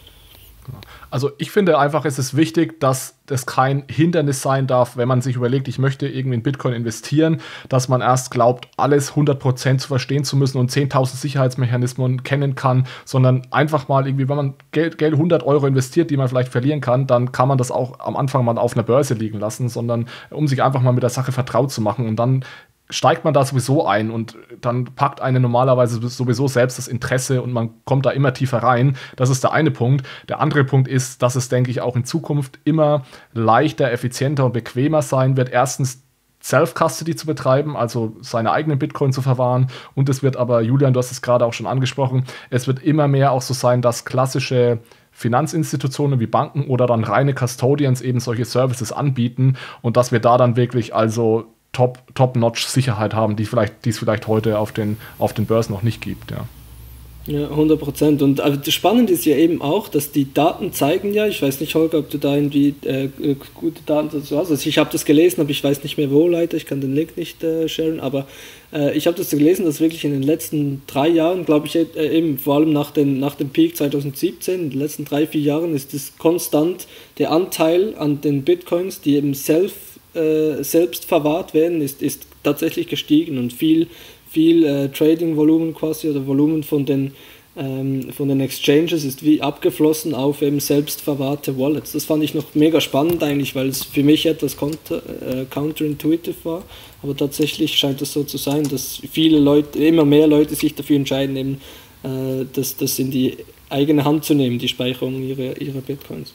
Also ich finde einfach, es ist wichtig, dass das kein Hindernis sein darf, wenn man sich überlegt, ich möchte irgendwie in Bitcoin investieren, dass man erst glaubt, alles hundert Prozent zu verstehen zu müssen und zehntausend Sicherheitsmechanismen kennen kann, sondern einfach mal irgendwie, wenn man Geld, Geld hundert Euro investiert, die man vielleicht verlieren kann, dann kann man das auch am Anfang mal auf einer Börse liegen lassen, sondern um sich einfach mal mit der Sache vertraut zu machen und dann steigt man da sowieso ein und dann packt einen normalerweise sowieso selbst das Interesse und man kommt da immer tiefer rein. Das ist der eine Punkt. Der andere Punkt ist, dass es, denke ich, auch in Zukunft immer leichter, effizienter und bequemer sein wird. Erstens Self-Custody zu betreiben, also seine eigenen Bitcoin zu verwahren. Und es wird aber, Julian, du hast es gerade auch schon angesprochen, es wird immer mehr auch so sein, dass klassische Finanzinstitutionen wie Banken oder dann reine Custodians eben solche Services anbieten und dass wir da dann wirklich also Top, Top-Notch-Sicherheit haben, die vielleicht, die es vielleicht heute auf den, auf den Börsen noch nicht gibt. Ja. Ja, hundert Prozent. Und aber das Spannende ist ja eben auch, dass die Daten zeigen ja, ich weiß nicht, Holger, ob du da irgendwie äh, gute Daten dazu hast. Also ich habe das gelesen, aber ich weiß nicht mehr wo, leider, ich kann den Link nicht äh, sharen, aber äh, ich habe das gelesen, dass wirklich in den letzten drei Jahren, glaube ich, äh, eben vor allem nach, den, nach dem Peak zwanzig siebzehn, in den letzten drei, vier Jahren ist es konstant der Anteil an den Bitcoins, die eben self Äh, selbst verwahrt werden, ist, ist tatsächlich gestiegen und viel, viel äh, Trading-Volumen quasi oder Volumen von den, ähm, von den Exchanges ist wie abgeflossen auf eben selbst verwahrte Wallets. Das fand ich noch mega spannend eigentlich, weil es für mich etwas counter, äh, counterintuitive war, aber tatsächlich scheint es so zu sein, dass viele Leute, immer mehr Leute sich dafür entscheiden, eben äh, das, das in die eigene Hand zu nehmen, die Speicherung ihrer, ihrer Bitcoins.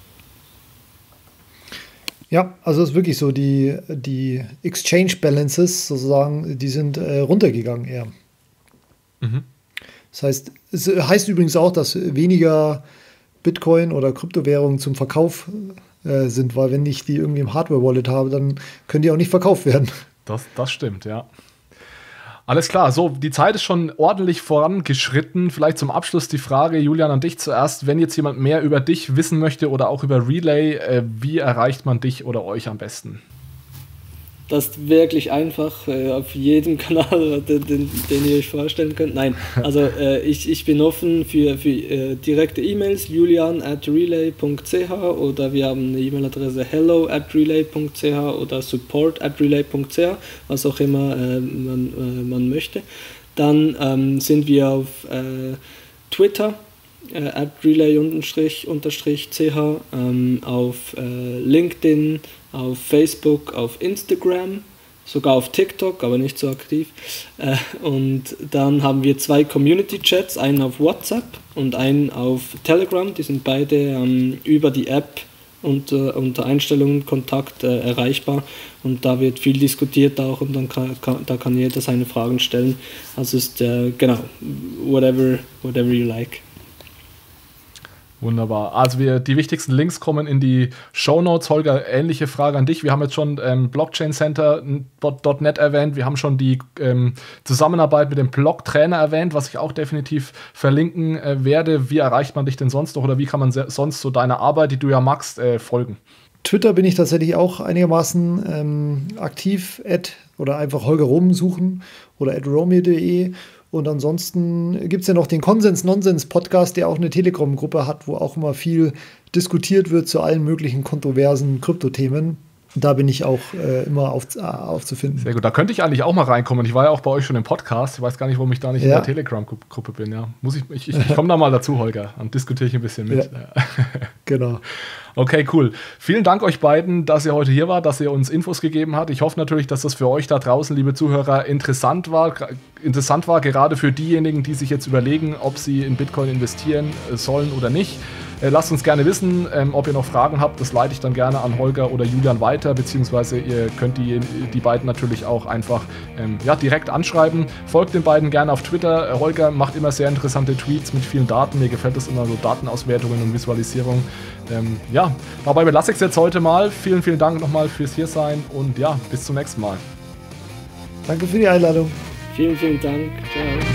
Ja, also es ist wirklich so, die, die Exchange Balances sozusagen, die sind äh, runtergegangen eher. Mhm. Das heißt, es heißt übrigens auch, dass weniger Bitcoin oder Kryptowährungen zum Verkauf äh, sind, weil wenn ich die irgendwie im Hardware-Wallet habe, dann können die auch nicht verkauft werden. Das, das stimmt, ja. Alles klar, so, die Zeit ist schon ordentlich vorangeschritten. Vielleicht zum Abschluss die Frage, Julian, an dich zuerst. Wenn jetzt jemand mehr über dich wissen möchte oder auch über Relay, äh, wie erreicht man dich oder euch am besten? Das ist wirklich einfach, äh, auf jedem Kanal, den, den, den ihr euch vorstellen könnt. Nein, also äh, ich, ich bin offen für, für äh, direkte E-Mails, julian at relay punkt c h oder wir haben eine E-Mail-Adresse hello at relay punkt c h oder support at relay punkt c h, was auch immer äh, man, äh, man möchte. Dann ähm, sind wir auf äh, Twitter, äh, at relay unterstrich ch, ähm, auf äh, LinkedIn, auf Facebook, auf Instagram sogar auf TikTok, aber nicht so aktiv. Äh, und dann haben wir zwei Community-Chats, einen auf WhatsApp und einen auf Telegram. Die sind beide ähm, über die App unter, unter Einstellungen, Kontakt äh, erreichbar. Und da wird viel diskutiert auch und dann kann, kann, da kann jeder seine Fragen stellen. Also ist, äh, genau, whatever, whatever you like. Wunderbar. Also wir, die wichtigsten Links kommen in die Shownotes. Holger, ähnliche Frage an dich. Wir haben jetzt schon ähm, Blockchain Center Punkt net erwähnt. Wir haben schon die ähm, Zusammenarbeit mit dem Blog-Trainer erwähnt, was ich auch definitiv verlinken äh, werde. Wie erreicht man dich denn sonst noch oder wie kann man se- sonst so deiner Arbeit, die du ja magst, äh, folgen? Twitter bin ich tatsächlich auch einigermaßen ähm, aktiv. Ad, oder einfach Holger Rom suchen oder at romeo punkt de. Und ansonsten gibt es ja noch den Konsens-Nonsens-Podcast, der auch eine Telegram-Gruppe hat, wo auch immer viel diskutiert wird zu allen möglichen kontroversen Kryptothemen. Da bin ich auch äh, immer auf, äh, aufzufinden. Sehr gut, da könnte ich eigentlich auch mal reinkommen. Ich war ja auch bei euch schon im Podcast. Ich weiß gar nicht, warum ich da nicht ja. in der Telegram-Gruppe bin. Ja, muss ich ich, ich, ich komme da mal dazu, Holger, und diskutiere ich ein bisschen mit. Ja. Genau. Okay, cool. Vielen Dank euch beiden, dass ihr heute hier wart, dass ihr uns Infos gegeben habt. Ich hoffe natürlich, dass das für euch da draußen, liebe Zuhörer, interessant war. Interessant war, gerade für diejenigen, die sich jetzt überlegen, ob sie in Bitcoin investieren sollen oder nicht. Lasst uns gerne wissen, ähm, ob ihr noch Fragen habt. Das leite ich dann gerne an Holger oder Julian weiter, beziehungsweise ihr könnt die, die beiden natürlich auch einfach ähm, ja, direkt anschreiben. Folgt den beiden gerne auf Twitter. Holger macht immer sehr interessante Tweets mit vielen Daten. Mir gefällt das immer so, Datenauswertungen und Visualisierung. Ähm, ja, dabei belasse ich es jetzt heute mal. Vielen, vielen Dank nochmal fürs Hiersein und ja, bis zum nächsten Mal. Danke für die Einladung. Vielen, vielen Dank. Ciao.